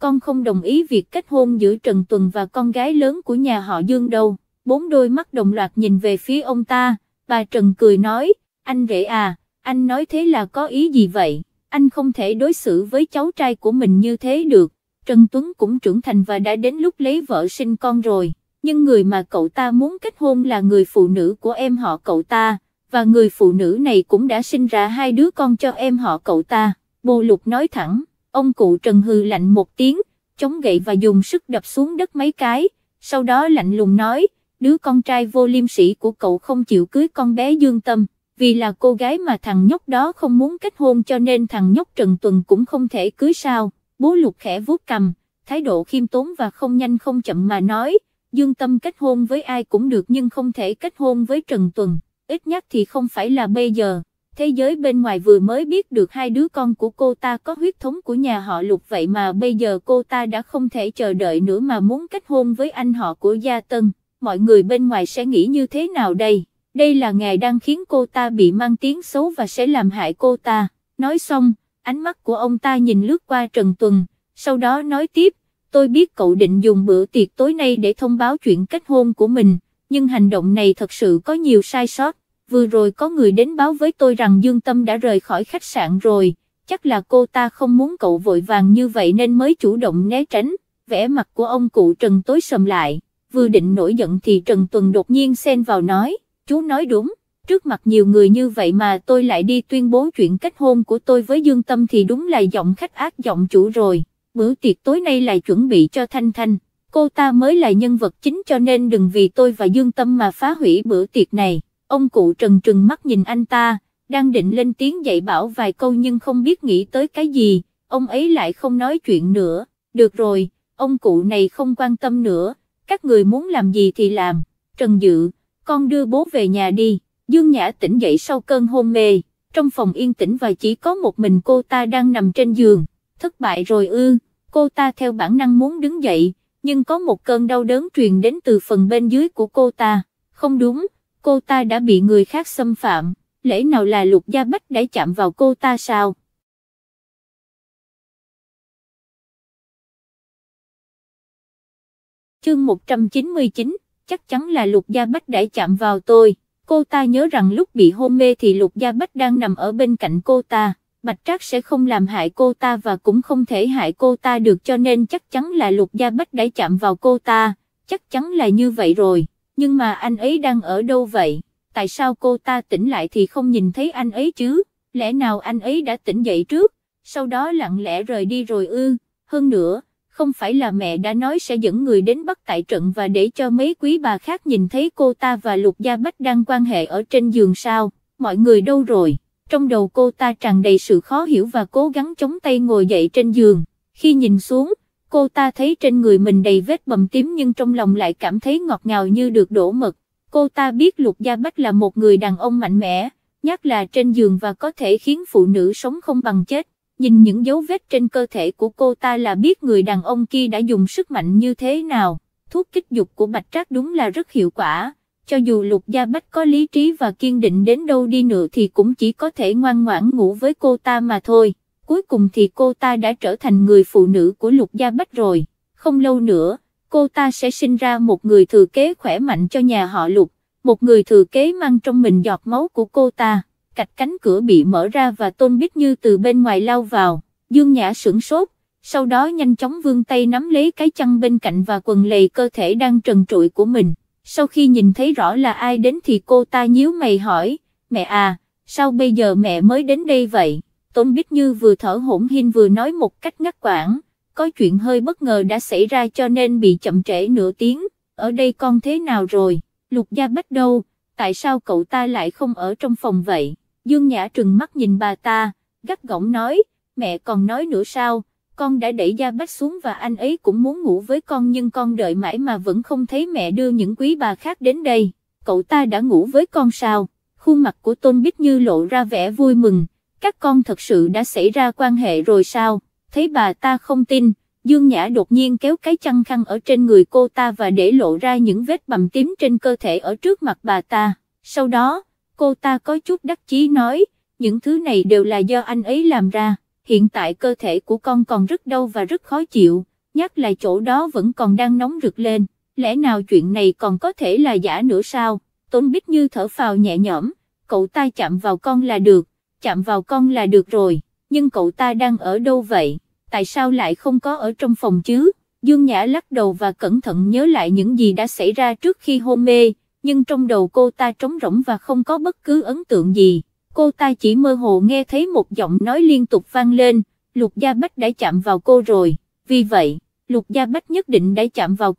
con không đồng ý việc kết hôn giữa Trần Tuần và con gái lớn của nhà họ Dương đâu. 4 đôi mắt đồng loạt nhìn về phía ông ta, bà Trần cười nói, anh rể à, anh nói thế là có ý gì vậy, anh không thể đối xử với cháu trai của mình như thế được. Trần Tuấn cũng trưởng thành và đã đến lúc lấy vợ sinh con rồi, nhưng người mà cậu ta muốn kết hôn là người phụ nữ của em họ cậu ta, và người phụ nữ này cũng đã sinh ra 2 đứa con cho em họ cậu ta. Bồ Lục nói thẳng, ông cụ Trần hừ lạnh một tiếng, chống gậy và dùng sức đập xuống đất mấy cái, sau đó lạnh lùng nói, đứa con trai vô liêm sỉ của cậu không chịu cưới con bé Dương Tâm, vì là cô gái mà thằng nhóc đó không muốn kết hôn cho nên thằng nhóc Trần Tuần cũng không thể cưới sao. Bố Lục khẽ vuốt cằm, thái độ khiêm tốn và không nhanh không chậm mà nói, Dương Tâm kết hôn với ai cũng được nhưng không thể kết hôn với Trần Tuần, ít nhất thì không phải là bây giờ. Thế giới bên ngoài vừa mới biết được 2 đứa con của cô ta có huyết thống của nhà họ Lục, vậy mà bây giờ cô ta đã không thể chờ đợi nữa mà muốn kết hôn với anh họ của Gia Tân. Mọi người bên ngoài sẽ nghĩ như thế nào đây? Đây là ngày đang khiến cô ta bị mang tiếng xấu và sẽ làm hại cô ta. Nói xong, ánh mắt của ông ta nhìn lướt qua Trần Tuần, sau đó nói tiếp, tôi biết cậu định dùng bữa tiệc tối nay để thông báo chuyện kết hôn của mình, nhưng hành động này thật sự có nhiều sai sót. Vừa rồi có người đến báo với tôi rằng Dương Tâm đã rời khỏi khách sạn rồi, chắc là cô ta không muốn cậu vội vàng như vậy nên mới chủ động né tránh. Vẻ mặt của ông cụ Trần tối sầm lại, vừa định nổi giận thì Trần Tuần đột nhiên xen vào nói, chú nói đúng, trước mặt nhiều người như vậy mà tôi lại đi tuyên bố chuyện kết hôn của tôi với Dương Tâm thì đúng là giọng khách ác giọng chủ rồi. Bữa tiệc tối nay là chuẩn bị cho Thanh Thanh, cô ta mới là nhân vật chính cho nên đừng vì tôi và Dương Tâm mà phá hủy bữa tiệc này. Ông cụ Trần trừng mắt nhìn anh ta, đang định lên tiếng dạy bảo vài câu nhưng không biết nghĩ tới cái gì, ông ấy lại không nói chuyện nữa. Được rồi, ông cụ này không quan tâm nữa, các người muốn làm gì thì làm. Trần Dự, con đưa bố về nhà đi. Dương Nhã tỉnh dậy sau cơn hôn mê, trong phòng yên tĩnh và chỉ có một mình cô ta đang nằm trên giường. Thất bại rồi ư? Cô ta theo bản năng muốn đứng dậy, nhưng có một cơn đau đớn truyền đến từ phần bên dưới của cô ta. Không đúng, cô ta đã bị người khác xâm phạm, lẽ nào là Lục Gia Bách đã chạm vào cô ta sao? Chương 199, chắc chắn là Lục Gia Bách đã chạm vào tôi. Cô ta nhớ rằng lúc bị hôn mê thì Lục Gia Bách đang nằm ở bên cạnh cô ta, Bạch Trác sẽ không làm hại cô ta và cũng không thể hại cô ta được cho nên chắc chắn là Lục Gia Bách đã chạm vào cô ta, chắc chắn là như vậy rồi, nhưng mà anh ấy đang ở đâu vậy? Tại sao cô ta tỉnh lại thì không nhìn thấy anh ấy chứ? Lẽ nào anh ấy đã tỉnh dậy trước, sau đó lặng lẽ rời đi rồi ư? Hơn nữa, không phải là mẹ đã nói sẽ dẫn người đến bắt tại trận và để cho mấy quý bà khác nhìn thấy cô ta và Lục Gia Bách đang quan hệ ở trên giường sao? Mọi người đâu rồi? Trong đầu cô ta tràn đầy sự khó hiểu và cố gắng chống tay ngồi dậy trên giường. Khi nhìn xuống, cô ta thấy trên người mình đầy vết bầm tím nhưng trong lòng lại cảm thấy ngọt ngào như được đổ mật. Cô ta biết Lục Gia Bách là một người đàn ông mạnh mẽ, nhất là trên giường và có thể khiến phụ nữ sống không bằng chết. Nhìn những dấu vết trên cơ thể của cô ta là biết người đàn ông kia đã dùng sức mạnh như thế nào. Thuốc kích dục của Bạch Trác đúng là rất hiệu quả. Cho dù Lục Gia Bách có lý trí và kiên định đến đâu đi nữa thì cũng chỉ có thể ngoan ngoãn ngủ với cô ta mà thôi. Cuối cùng thì cô ta đã trở thành người phụ nữ của Lục Gia Bách rồi. Không lâu nữa, cô ta sẽ sinh ra một người thừa kế khỏe mạnh cho nhà họ Lục, một người thừa kế mang trong mình giọt máu của cô ta. Cạch cánh cửa bị mở ra và Tôn Bích Như từ bên ngoài lao vào. Dương Nhã sửng sốt, sau đó nhanh chóng vươn tay nắm lấy cái chăn bên cạnh và quần lầy cơ thể đang trần trụi của mình. Sau khi nhìn thấy rõ là ai đến thì cô ta nhíu mày hỏi, mẹ à, sao bây giờ mẹ mới đến đây vậy? Tôn Bích Như vừa thở hổn hển vừa nói một cách ngắt quãng, có chuyện hơi bất ngờ đã xảy ra cho nên bị chậm trễ nửa tiếng. Ở đây con thế nào rồi? Lục Gia Bách đâu? Tại sao cậu ta lại không ở trong phòng vậy? Dương Nhã trừng mắt nhìn bà ta, gắt gỏng nói, mẹ còn nói nữa sao? Con đã đẩy Gia Bách xuống và anh ấy cũng muốn ngủ với con nhưng con đợi mãi mà vẫn không thấy mẹ đưa những quý bà khác đến đây. Cậu ta đã ngủ với con sao? Khuôn mặt của Tôn Bích Như lộ ra vẻ vui mừng, các con thật sự đã xảy ra quan hệ rồi sao? Thấy bà ta không tin, Dương Nhã đột nhiên kéo cái chăn khăn ở trên người cô ta và để lộ ra những vết bầm tím trên cơ thể ở trước mặt bà ta. Sau đó, cô ta có chút đắc chí nói, những thứ này đều là do anh ấy làm ra. Hiện tại cơ thể của con còn rất đau và rất khó chịu, nhắc lại chỗ đó vẫn còn đang nóng rực lên, lẽ nào chuyện này còn có thể là giả nữa sao? Tôn Bích Như thở phào nhẹ nhõm, cậu ta chạm vào con là được, chạm vào con là được rồi, nhưng cậu ta đang ở đâu vậy? Tại sao lại không có ở trong phòng chứ? Dương Nhã lắc đầu và cẩn thận nhớ lại những gì đã xảy ra trước khi hôn mê, nhưng trong đầu cô ta trống rỗng và không có bất cứ ấn tượng gì. Cô ta chỉ mơ hồ nghe thấy một giọng nói liên tục vang lên, Lục Gia Bách đã chạm vào cô rồi, vì vậy, Lục Gia Bách nhất định đã chạm vào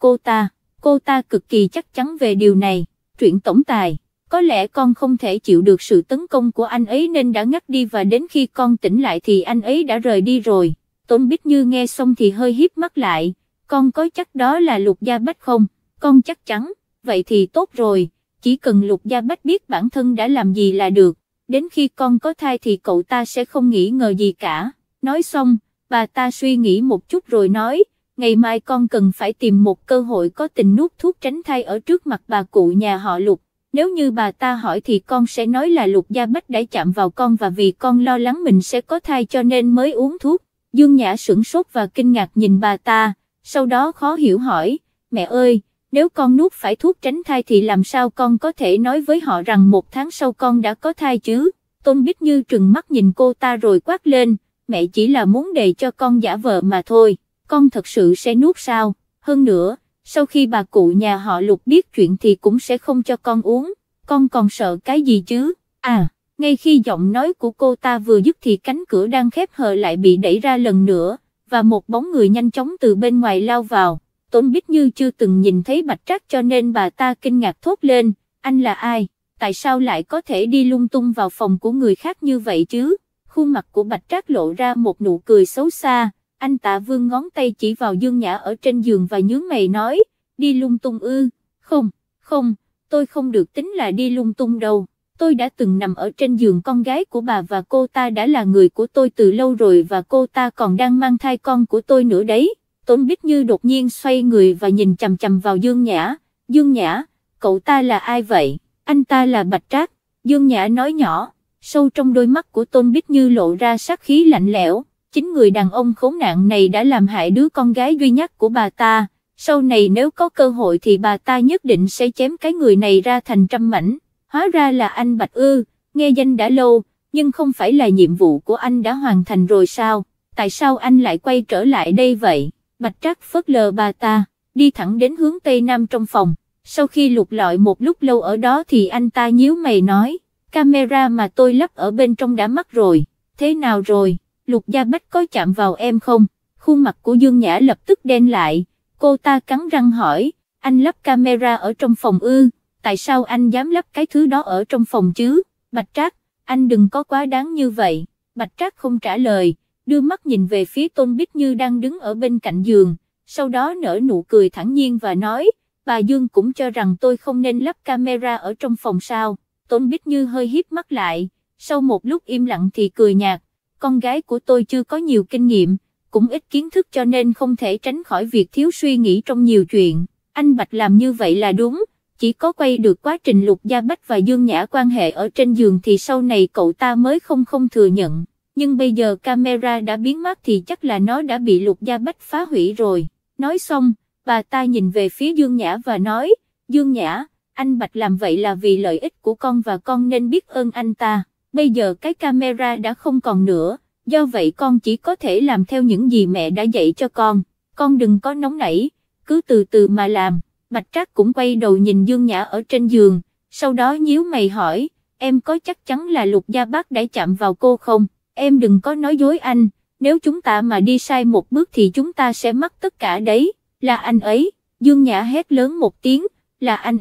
cô ta cực kỳ chắc chắn về điều này. Truyện tổng tài, có lẽ con không thể chịu được sự tấn công của anh ấy nên đã ngất đi và đến khi con tỉnh lại thì anh ấy đã rời đi rồi. Tôn Bích Như nghe xong thì hơi híp mắt lại, con có chắc đó là Lục Gia Bách không? Con chắc chắn, vậy thì tốt rồi, chỉ cần Lục Gia Bách biết bản thân đã làm gì là được, đến khi con có thai thì cậu ta sẽ không nghĩ ngờ gì cả. Nói xong, bà ta suy nghĩ một chút rồi nói, ngày mai con cần phải tìm một cơ hội có tình nuốt thuốc tránh thai ở trước mặt bà cụ nhà họ Lục. Nếu như bà ta hỏi thì con sẽ nói là Lục Gia Bách đã chạm vào con và vì con lo lắng mình sẽ có thai cho nên mới uống thuốc. Dương Nhã sửng sốt và kinh ngạc nhìn bà ta, sau đó khó hiểu hỏi, mẹ ơi, nếu con nuốt phải thuốc tránh thai thì làm sao con có thể nói với họ rằng 1 tháng sau con đã có thai chứ? Tôn Bích Như trừng mắt nhìn cô ta rồi quát lên, mẹ chỉ là muốn để cho con giả vờ mà thôi, con thật sự sẽ nuốt sao? Hơn nữa, sau khi bà cụ nhà họ Lục biết chuyện thì cũng sẽ không cho con uống, con còn sợ cái gì chứ? À, ngay khi giọng nói của cô ta vừa dứt thì cánh cửa đang khép hờ lại bị đẩy ra lần nữa, và một bóng người nhanh chóng từ bên ngoài lao vào. Tôn Bích Như chưa từng nhìn thấy Bạch Trác cho nên bà ta kinh ngạc thốt lên, anh là ai? Tại sao lại có thể đi lung tung vào phòng của người khác như vậy chứ? Khuôn mặt của Bạch Trác lộ ra một nụ cười xấu xa, anh ta vươn ngón tay chỉ vào Dương Nhã ở trên giường và nhướng mày nói, đi lung tung ư? Không, tôi không được tính là đi lung tung đâu. Tôi đã từng nằm ở trên giường con gái của bà và cô ta đã là người của tôi từ lâu rồi và cô ta còn đang mang thai con của tôi nữa đấy. Tôn Bích Như đột nhiên xoay người và nhìn chằm chằm vào Dương Nhã. Dương Nhã, cậu ta là ai vậy? Anh ta là Bạch Trác. Dương Nhã nói nhỏ, sâu trong đôi mắt của Tôn Bích Như lộ ra sát khí lạnh lẽo. Chính người đàn ông khốn nạn này đã làm hại đứa con gái duy nhất của bà ta. Sau này nếu có cơ hội thì bà ta nhất định sẽ chém cái người này ra thành trăm mảnh. Hóa ra là anh Bạch ư, nghe danh đã lâu, nhưng không phải là nhiệm vụ của anh đã hoàn thành rồi sao? Tại sao anh lại quay trở lại đây vậy? Bạch Trác phớt lờ bà ta, đi thẳng đến hướng Tây Nam trong phòng. Sau khi lục lọi một lúc lâu ở đó thì anh ta nhíu mày nói, camera mà tôi lắp ở bên trong đã mất rồi. Thế nào rồi? Lục Gia Bách có chạm vào em không? Khuôn mặt của Dương Nhã lập tức đen lại, cô ta cắn răng hỏi, anh lắp camera ở trong phòng ư? Tại sao anh dám lắp cái thứ đó ở trong phòng chứ? Bạch Trác, anh đừng có quá đáng như vậy. Bạch Trác không trả lời, đưa mắt nhìn về phía Tôn Bích Như đang đứng ở bên cạnh giường, sau đó nở nụ cười thản nhiên và nói, bà Dương cũng cho rằng tôi không nên lắp camera ở trong phòng sao? Tôn Bích Như hơi híp mắt lại, sau một lúc im lặng thì cười nhạt, con gái của tôi chưa có nhiều kinh nghiệm, cũng ít kiến thức cho nên không thể tránh khỏi việc thiếu suy nghĩ trong nhiều chuyện. Anh Bạch làm như vậy là đúng, chỉ có quay được quá trình Lục Gia Bách và Dương Nhã quan hệ ở trên giường thì sau này cậu ta mới không thừa nhận. Nhưng bây giờ camera đã biến mất thì chắc là nó đã bị Lục Gia Bách phá hủy rồi. Nói xong, bà ta nhìn về phía Dương Nhã và nói, Dương Nhã, anh Bạch làm vậy là vì lợi ích của con và con nên biết ơn anh ta. Bây giờ cái camera đã không còn nữa, do vậy con chỉ có thể làm theo những gì mẹ đã dạy cho con đừng có nóng nảy, cứ từ từ mà làm. Bạch Trác cũng quay đầu nhìn Dương Nhã ở trên giường, sau đó nhíu mày hỏi, em có chắc chắn là Lục Gia Bác đã chạm vào cô không? Em đừng có nói dối anh, nếu chúng ta mà đi sai một bước thì chúng ta sẽ mất tất cả đấy. Là anh ấy. Dương Nhã hét lớn một tiếng, là anh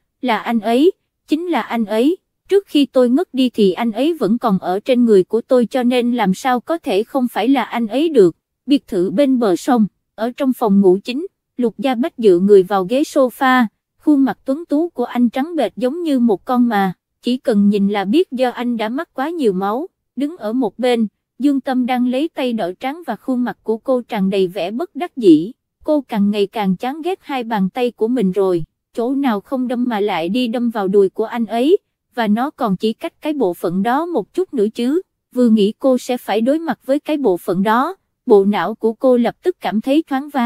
ấy, chính là anh ấy. Trước khi tôi ngất đi thì anh ấy vẫn còn ở trên người của tôi cho nên làm sao có thể không phải là anh ấy được. Biệt thự bên bờ sông, ở trong phòng ngủ chính, Lục Gia Bách dựa người vào ghế sofa, khuôn mặt tuấn tú của anh trắng bệch giống như một con mà, chỉ cần nhìn là biết do anh đã mắc quá nhiều máu. Đứng ở một bên, Dương Tâm đang lấy tay đỡ trán và khuôn mặt của cô tràn đầy vẻ bất đắc dĩ. Cô càng ngày càng chán ghét hai bàn tay của mình rồi, chỗ nào không đâm mà lại đi đâm vào đùi của anh ấy, và nó còn chỉ cách cái bộ phận đó một chút nữa chứ. Vừa nghĩ cô sẽ phải đối mặt với cái bộ phận đó, bộ não của cô lập tức cảm thấy choáng váng.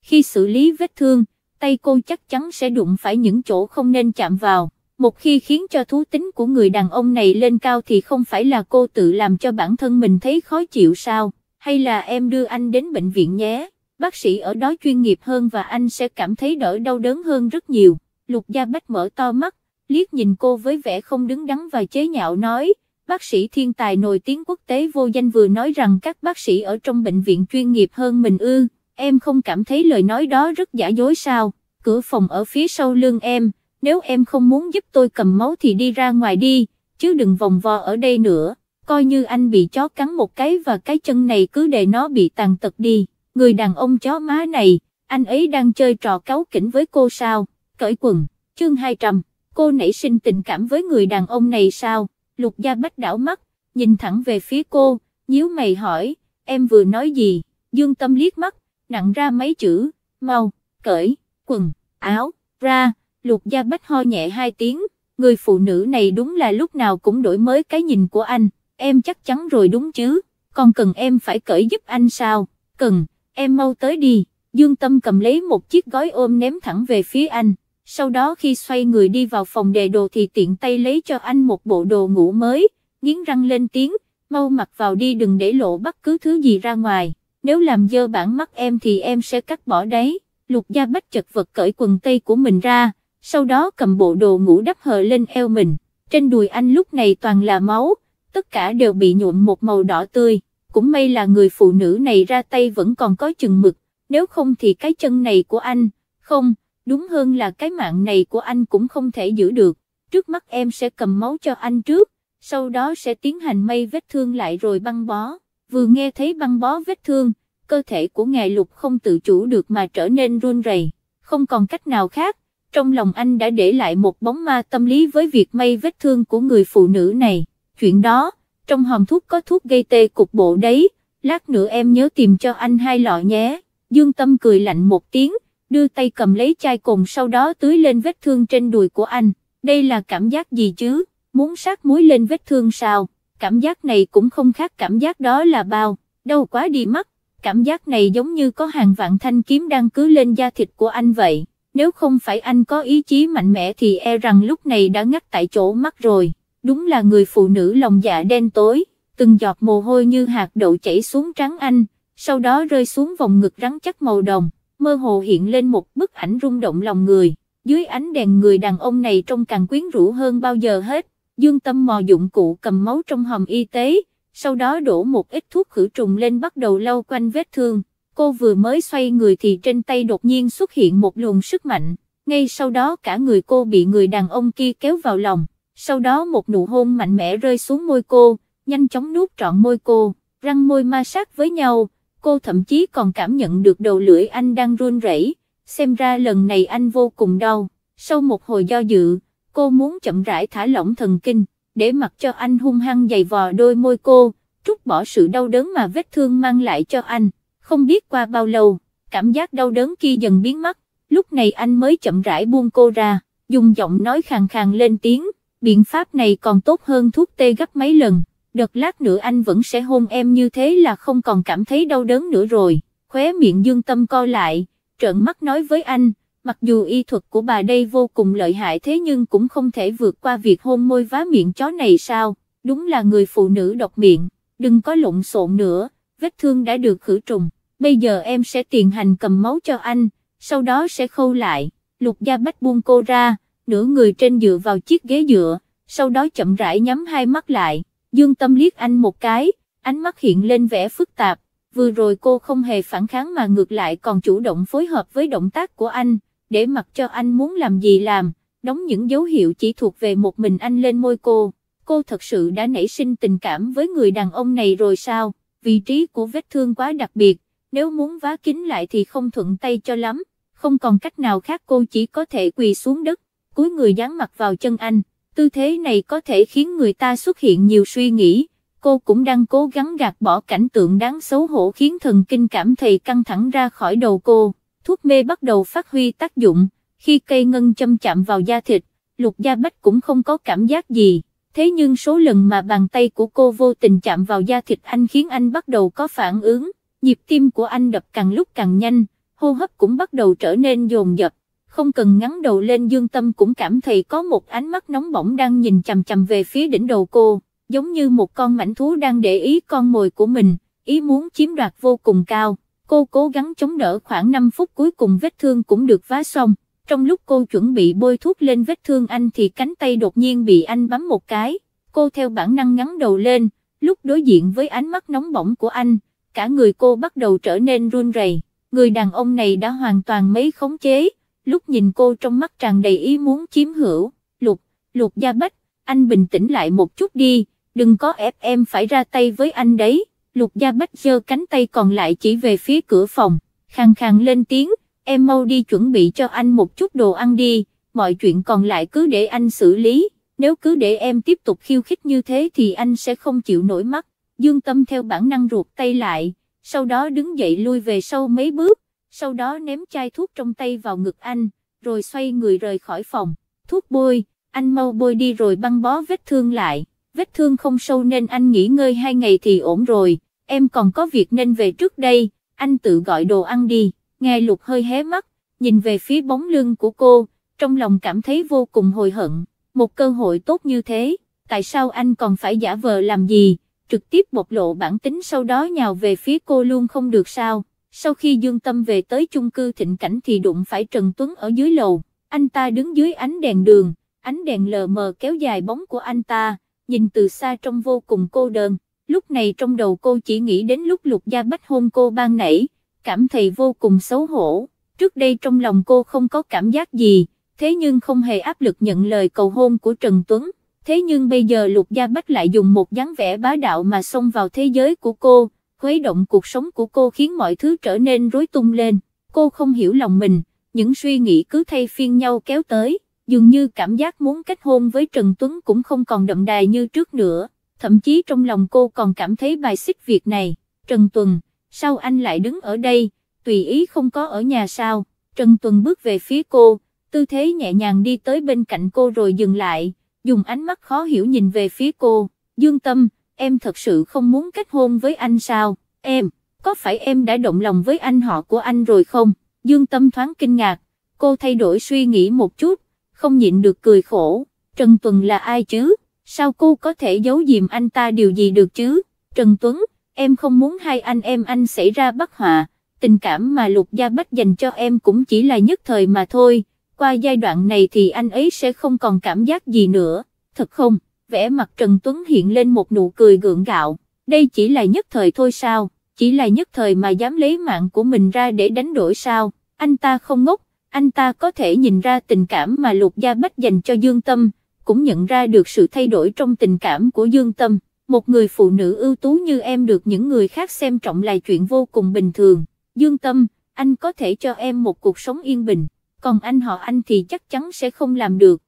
khi xử lý vết thương, tay cô chắc chắn sẽ đụng phải những chỗ không nên chạm vào. Một khi khiến cho thú tính của người đàn ông này lên cao thì không phải là cô tự làm cho bản thân mình thấy khó chịu sao, hay là em đưa anh đến bệnh viện nhé, bác sĩ ở đó chuyên nghiệp hơn và anh sẽ cảm thấy đỡ đau đớn hơn rất nhiều. Lục Gia Bách mở to mắt, liếc nhìn cô với vẻ không đứng đắn và chế nhạo nói, bác sĩ thiên tài nổi tiếng quốc tế vô danh vừa nói rằng các bác sĩ ở trong bệnh viện chuyên nghiệp hơn mình ư, em không cảm thấy lời nói đó rất giả dối sao, cửa phòng ở phía sau lưng em, nếu em không muốn giúp tôi cầm máu thì đi ra ngoài đi, chứ đừng vòng vo ở đây nữa, coi như anh bị chó cắn một cái và cái chân này cứ để nó bị tàn tật đi. Người đàn ông chó má này, anh ấy đang chơi trò cáu kỉnh với cô sao? Cởi quần, chương 200, cô nảy sinh tình cảm với người đàn ông này sao? Lục Gia Bách đảo mắt, nhìn thẳng về phía cô, nhíu mày hỏi, em vừa nói gì? Dương Tâm liếc mắt, nặng ra mấy chữ, mau, cởi, quần, áo, ra. Lục Gia Bách ho nhẹ 2 tiếng, người phụ nữ này đúng là lúc nào cũng đổi mới cái nhìn của anh, em chắc chắn rồi đúng chứ, còn cần em phải cởi giúp anh sao? Cần, em mau tới đi. Dương Tâm cầm lấy một chiếc gói ôm ném thẳng về phía anh, sau đó khi xoay người đi vào phòng đề đồ thì tiện tay lấy cho anh một bộ đồ ngủ mới, nghiến răng lên tiếng, mau mặc vào đi, đừng để lộ bất cứ thứ gì ra ngoài, nếu làm dơ bản mắt em thì em sẽ cắt bỏ đấy. Lục Gia Bách chật vật cởi quần tây của mình ra, sau đó cầm bộ đồ ngủ đắp hờ lên eo mình, trên đùi anh lúc này toàn là máu, tất cả đều bị nhuộm một màu đỏ tươi, cũng may là người phụ nữ này ra tay vẫn còn có chừng mực, nếu không thì cái chân này của anh, không, đúng hơn là cái mạng này của anh cũng không thể giữ được. Trước mắt em sẽ cầm máu cho anh trước, sau đó sẽ tiến hành may vết thương lại rồi băng bó. Vừa nghe thấy băng bó vết thương, cơ thể của ngài Lục không tự chủ được mà trở nên run rẩy, không còn cách nào khác, trong lòng anh đã để lại một bóng ma tâm lý với việc may vết thương của người phụ nữ này. Chuyện đó, trong hòm thuốc có thuốc gây tê cục bộ đấy, lát nữa em nhớ tìm cho anh 2 lọ nhé. Dương Tâm cười lạnh một tiếng, đưa tay cầm lấy chai cồn sau đó tưới lên vết thương trên đùi của anh. Đây là cảm giác gì chứ, muốn sát muối lên vết thương sao? Cảm giác này cũng không khác cảm giác đó là bao, đau quá đi mất. Cảm giác này giống như có hàng vạn thanh kiếm đang cứ lên da thịt của anh vậy, nếu không phải anh có ý chí mạnh mẽ thì e rằng lúc này đã ngắt tại chỗ mất rồi. Đúng là người phụ nữ lòng dạ đen tối, từng giọt mồ hôi như hạt đậu chảy xuống trán anh, sau đó rơi xuống vòng ngực rắn chắc màu đồng, mơ hồ hiện lên một bức ảnh rung động lòng người. Dưới ánh đèn người đàn ông này trông càng quyến rũ hơn bao giờ hết. Dương Tâm mò dụng cụ cầm máu trong hòm y tế, sau đó đổ một ít thuốc khử trùng lên bắt đầu lau quanh vết thương. Cô vừa mới xoay người thì trên tay đột nhiên xuất hiện một luồng sức mạnh, ngay sau đó cả người cô bị người đàn ông kia kéo vào lòng, sau đó một nụ hôn mạnh mẽ rơi xuống môi cô, nhanh chóng nuốt trọn môi cô, răng môi ma sát với nhau, cô thậm chí còn cảm nhận được đầu lưỡi anh đang run rẩy, xem ra lần này anh vô cùng đau. Sau một hồi do dự, cô muốn chậm rãi thả lỏng thần kinh, để mặc cho anh hung hăng giày vò đôi môi cô, trút bỏ sự đau đớn mà vết thương mang lại cho anh. Không biết qua bao lâu, cảm giác đau đớn kia dần biến mất, lúc này anh mới chậm rãi buông cô ra, dùng giọng nói khàn khàn lên tiếng, biện pháp này còn tốt hơn thuốc tê gấp mấy lần, đợt lát nữa anh vẫn sẽ hôn em như thế là không còn cảm thấy đau đớn nữa rồi. Khóe miệng Dương Tâm co lại, trợn mắt nói với anh, mặc dù y thuật của bà đây vô cùng lợi hại thế nhưng cũng không thể vượt qua việc hôn môi vá miệng chó này sao, đúng là người phụ nữ độc miệng, đừng có lộn xộn nữa, vết thương đã được khử trùng. Bây giờ em sẽ tiến hành cầm máu cho anh, sau đó sẽ khâu lại. Lục Gia Bách buông cô ra, nửa người trên dựa vào chiếc ghế dựa, sau đó chậm rãi nhắm hai mắt lại. Dương Tâm liếc anh một cái, ánh mắt hiện lên vẻ phức tạp, vừa rồi cô không hề phản kháng mà ngược lại còn chủ động phối hợp với động tác của anh, để mặc cho anh muốn làm gì làm, đóng những dấu hiệu chỉ thuộc về một mình anh lên môi cô. Cô thật sự đã nảy sinh tình cảm với người đàn ông này rồi sao? Vị trí của vết thương quá đặc biệt, nếu muốn vá kín lại thì không thuận tay cho lắm, không còn cách nào khác cô chỉ có thể quỳ xuống đất, cúi người dán mặt vào chân anh, tư thế này có thể khiến người ta xuất hiện nhiều suy nghĩ, cô cũng đang cố gắng gạt bỏ cảnh tượng đáng xấu hổ khiến thần kinh cảm thấy căng thẳng ra khỏi đầu cô. Thuốc mê bắt đầu phát huy tác dụng, khi cây ngân châm chạm vào da thịt, Lục Gia Bách cũng không có cảm giác gì, thế nhưng số lần mà bàn tay của cô vô tình chạm vào da thịt anh khiến anh bắt đầu có phản ứng. Nhịp tim của anh đập càng lúc càng nhanh, hô hấp cũng bắt đầu trở nên dồn dập, không cần ngẩng đầu lên Dương Tâm cũng cảm thấy có một ánh mắt nóng bỏng đang nhìn chằm chằm về phía đỉnh đầu cô, giống như một con mãnh thú đang để ý con mồi của mình, ý muốn chiếm đoạt vô cùng cao. Cô cố gắng chống đỡ khoảng 5 phút cuối cùng vết thương cũng được vá xong, trong lúc cô chuẩn bị bôi thuốc lên vết thương anh thì cánh tay đột nhiên bị anh bấm một cái, cô theo bản năng ngẩng đầu lên, lúc đối diện với ánh mắt nóng bỏng của anh, cả người cô bắt đầu trở nên run rẩy. Người đàn ông này đã hoàn toàn mấy khống chế, lúc nhìn cô trong mắt tràn đầy ý muốn chiếm hữu. Lục Gia Bách, anh bình tĩnh lại một chút đi, đừng có ép em phải ra tay với anh đấy. Lục Gia Bách giơ cánh tay còn lại chỉ về phía cửa phòng, khàn khàn lên tiếng, em mau đi chuẩn bị cho anh một chút đồ ăn đi, mọi chuyện còn lại cứ để anh xử lý, nếu cứ để em tiếp tục khiêu khích như thế thì anh sẽ không chịu nổi mắt. Dương Tâm theo bản năng ruột tay lại, sau đó đứng dậy lui về sau mấy bước, sau đó ném chai thuốc trong tay vào ngực anh, rồi xoay người rời khỏi phòng. Thuốc bôi, anh mau bôi đi rồi băng bó vết thương lại, vết thương không sâu nên anh nghỉ ngơi 2 ngày thì ổn rồi, em còn có việc nên về trước đây, anh tự gọi đồ ăn đi. Nghe Lục hơi hé mắt, nhìn về phía bóng lưng của cô, trong lòng cảm thấy vô cùng hối hận, một cơ hội tốt như thế, tại sao anh còn phải giả vờ làm gì, trực tiếp bộc lộ bản tính sau đó nhào về phía cô luôn không được sao. Sau khi Dương Tâm về tới chung cư Thịnh Cảnh thì đụng phải Trần Tuấn ở dưới lầu, anh ta đứng dưới ánh đèn đường, ánh đèn lờ mờ kéo dài bóng của anh ta, nhìn từ xa trông vô cùng cô đơn. Lúc này trong đầu cô chỉ nghĩ đến lúc Lục Gia Bách hôn cô ban nãy, cảm thấy vô cùng xấu hổ. Trước đây trong lòng cô không có cảm giác gì, thế nhưng không hề áp lực nhận lời cầu hôn của Trần Tuấn. Thế nhưng bây giờ Lục Gia Bách lại dùng một dáng vẻ bá đạo mà xông vào thế giới của cô, khuấy động cuộc sống của cô khiến mọi thứ trở nên rối tung lên. Cô không hiểu lòng mình, những suy nghĩ cứ thay phiên nhau kéo tới, dường như cảm giác muốn kết hôn với Trần Tuấn cũng không còn đậm đà như trước nữa. Thậm chí trong lòng cô còn cảm thấy bài xích việc này. Trần Tuần, sao anh lại đứng ở đây, tùy ý không có ở nhà sao? Trần Tuần bước về phía cô, tư thế nhẹ nhàng đi tới bên cạnh cô rồi dừng lại, dùng ánh mắt khó hiểu nhìn về phía cô. Dương Tâm, em thật sự không muốn kết hôn với anh sao? Có phải em đã động lòng với anh họ của anh rồi không? Dương Tâm thoáng kinh ngạc, cô thay đổi suy nghĩ một chút, không nhịn được cười khổ. Trần Tuần là ai chứ? Sao cô có thể giấu giếm anh ta điều gì được chứ? Trần Tuấn, em không muốn hai anh em anh xảy ra bất hòa, tình cảm mà Lục Gia Bách dành cho em cũng chỉ là nhất thời mà thôi, qua giai đoạn này thì anh ấy sẽ không còn cảm giác gì nữa, thật không? Vẻ mặt Trần Tuấn hiện lên một nụ cười gượng gạo, đây chỉ là nhất thời thôi sao, chỉ là nhất thời mà dám lấy mạng của mình ra để đánh đổi sao? Anh ta không ngốc, anh ta có thể nhìn ra tình cảm mà Lục Gia Bách dành cho Dương Tâm, cũng nhận ra được sự thay đổi trong tình cảm của Dương Tâm. Một người phụ nữ ưu tú như em được những người khác xem trọng là chuyện vô cùng bình thường. Dương Tâm, anh có thể cho em một cuộc sống yên bình, còn anh họ anh thì chắc chắn sẽ không làm được.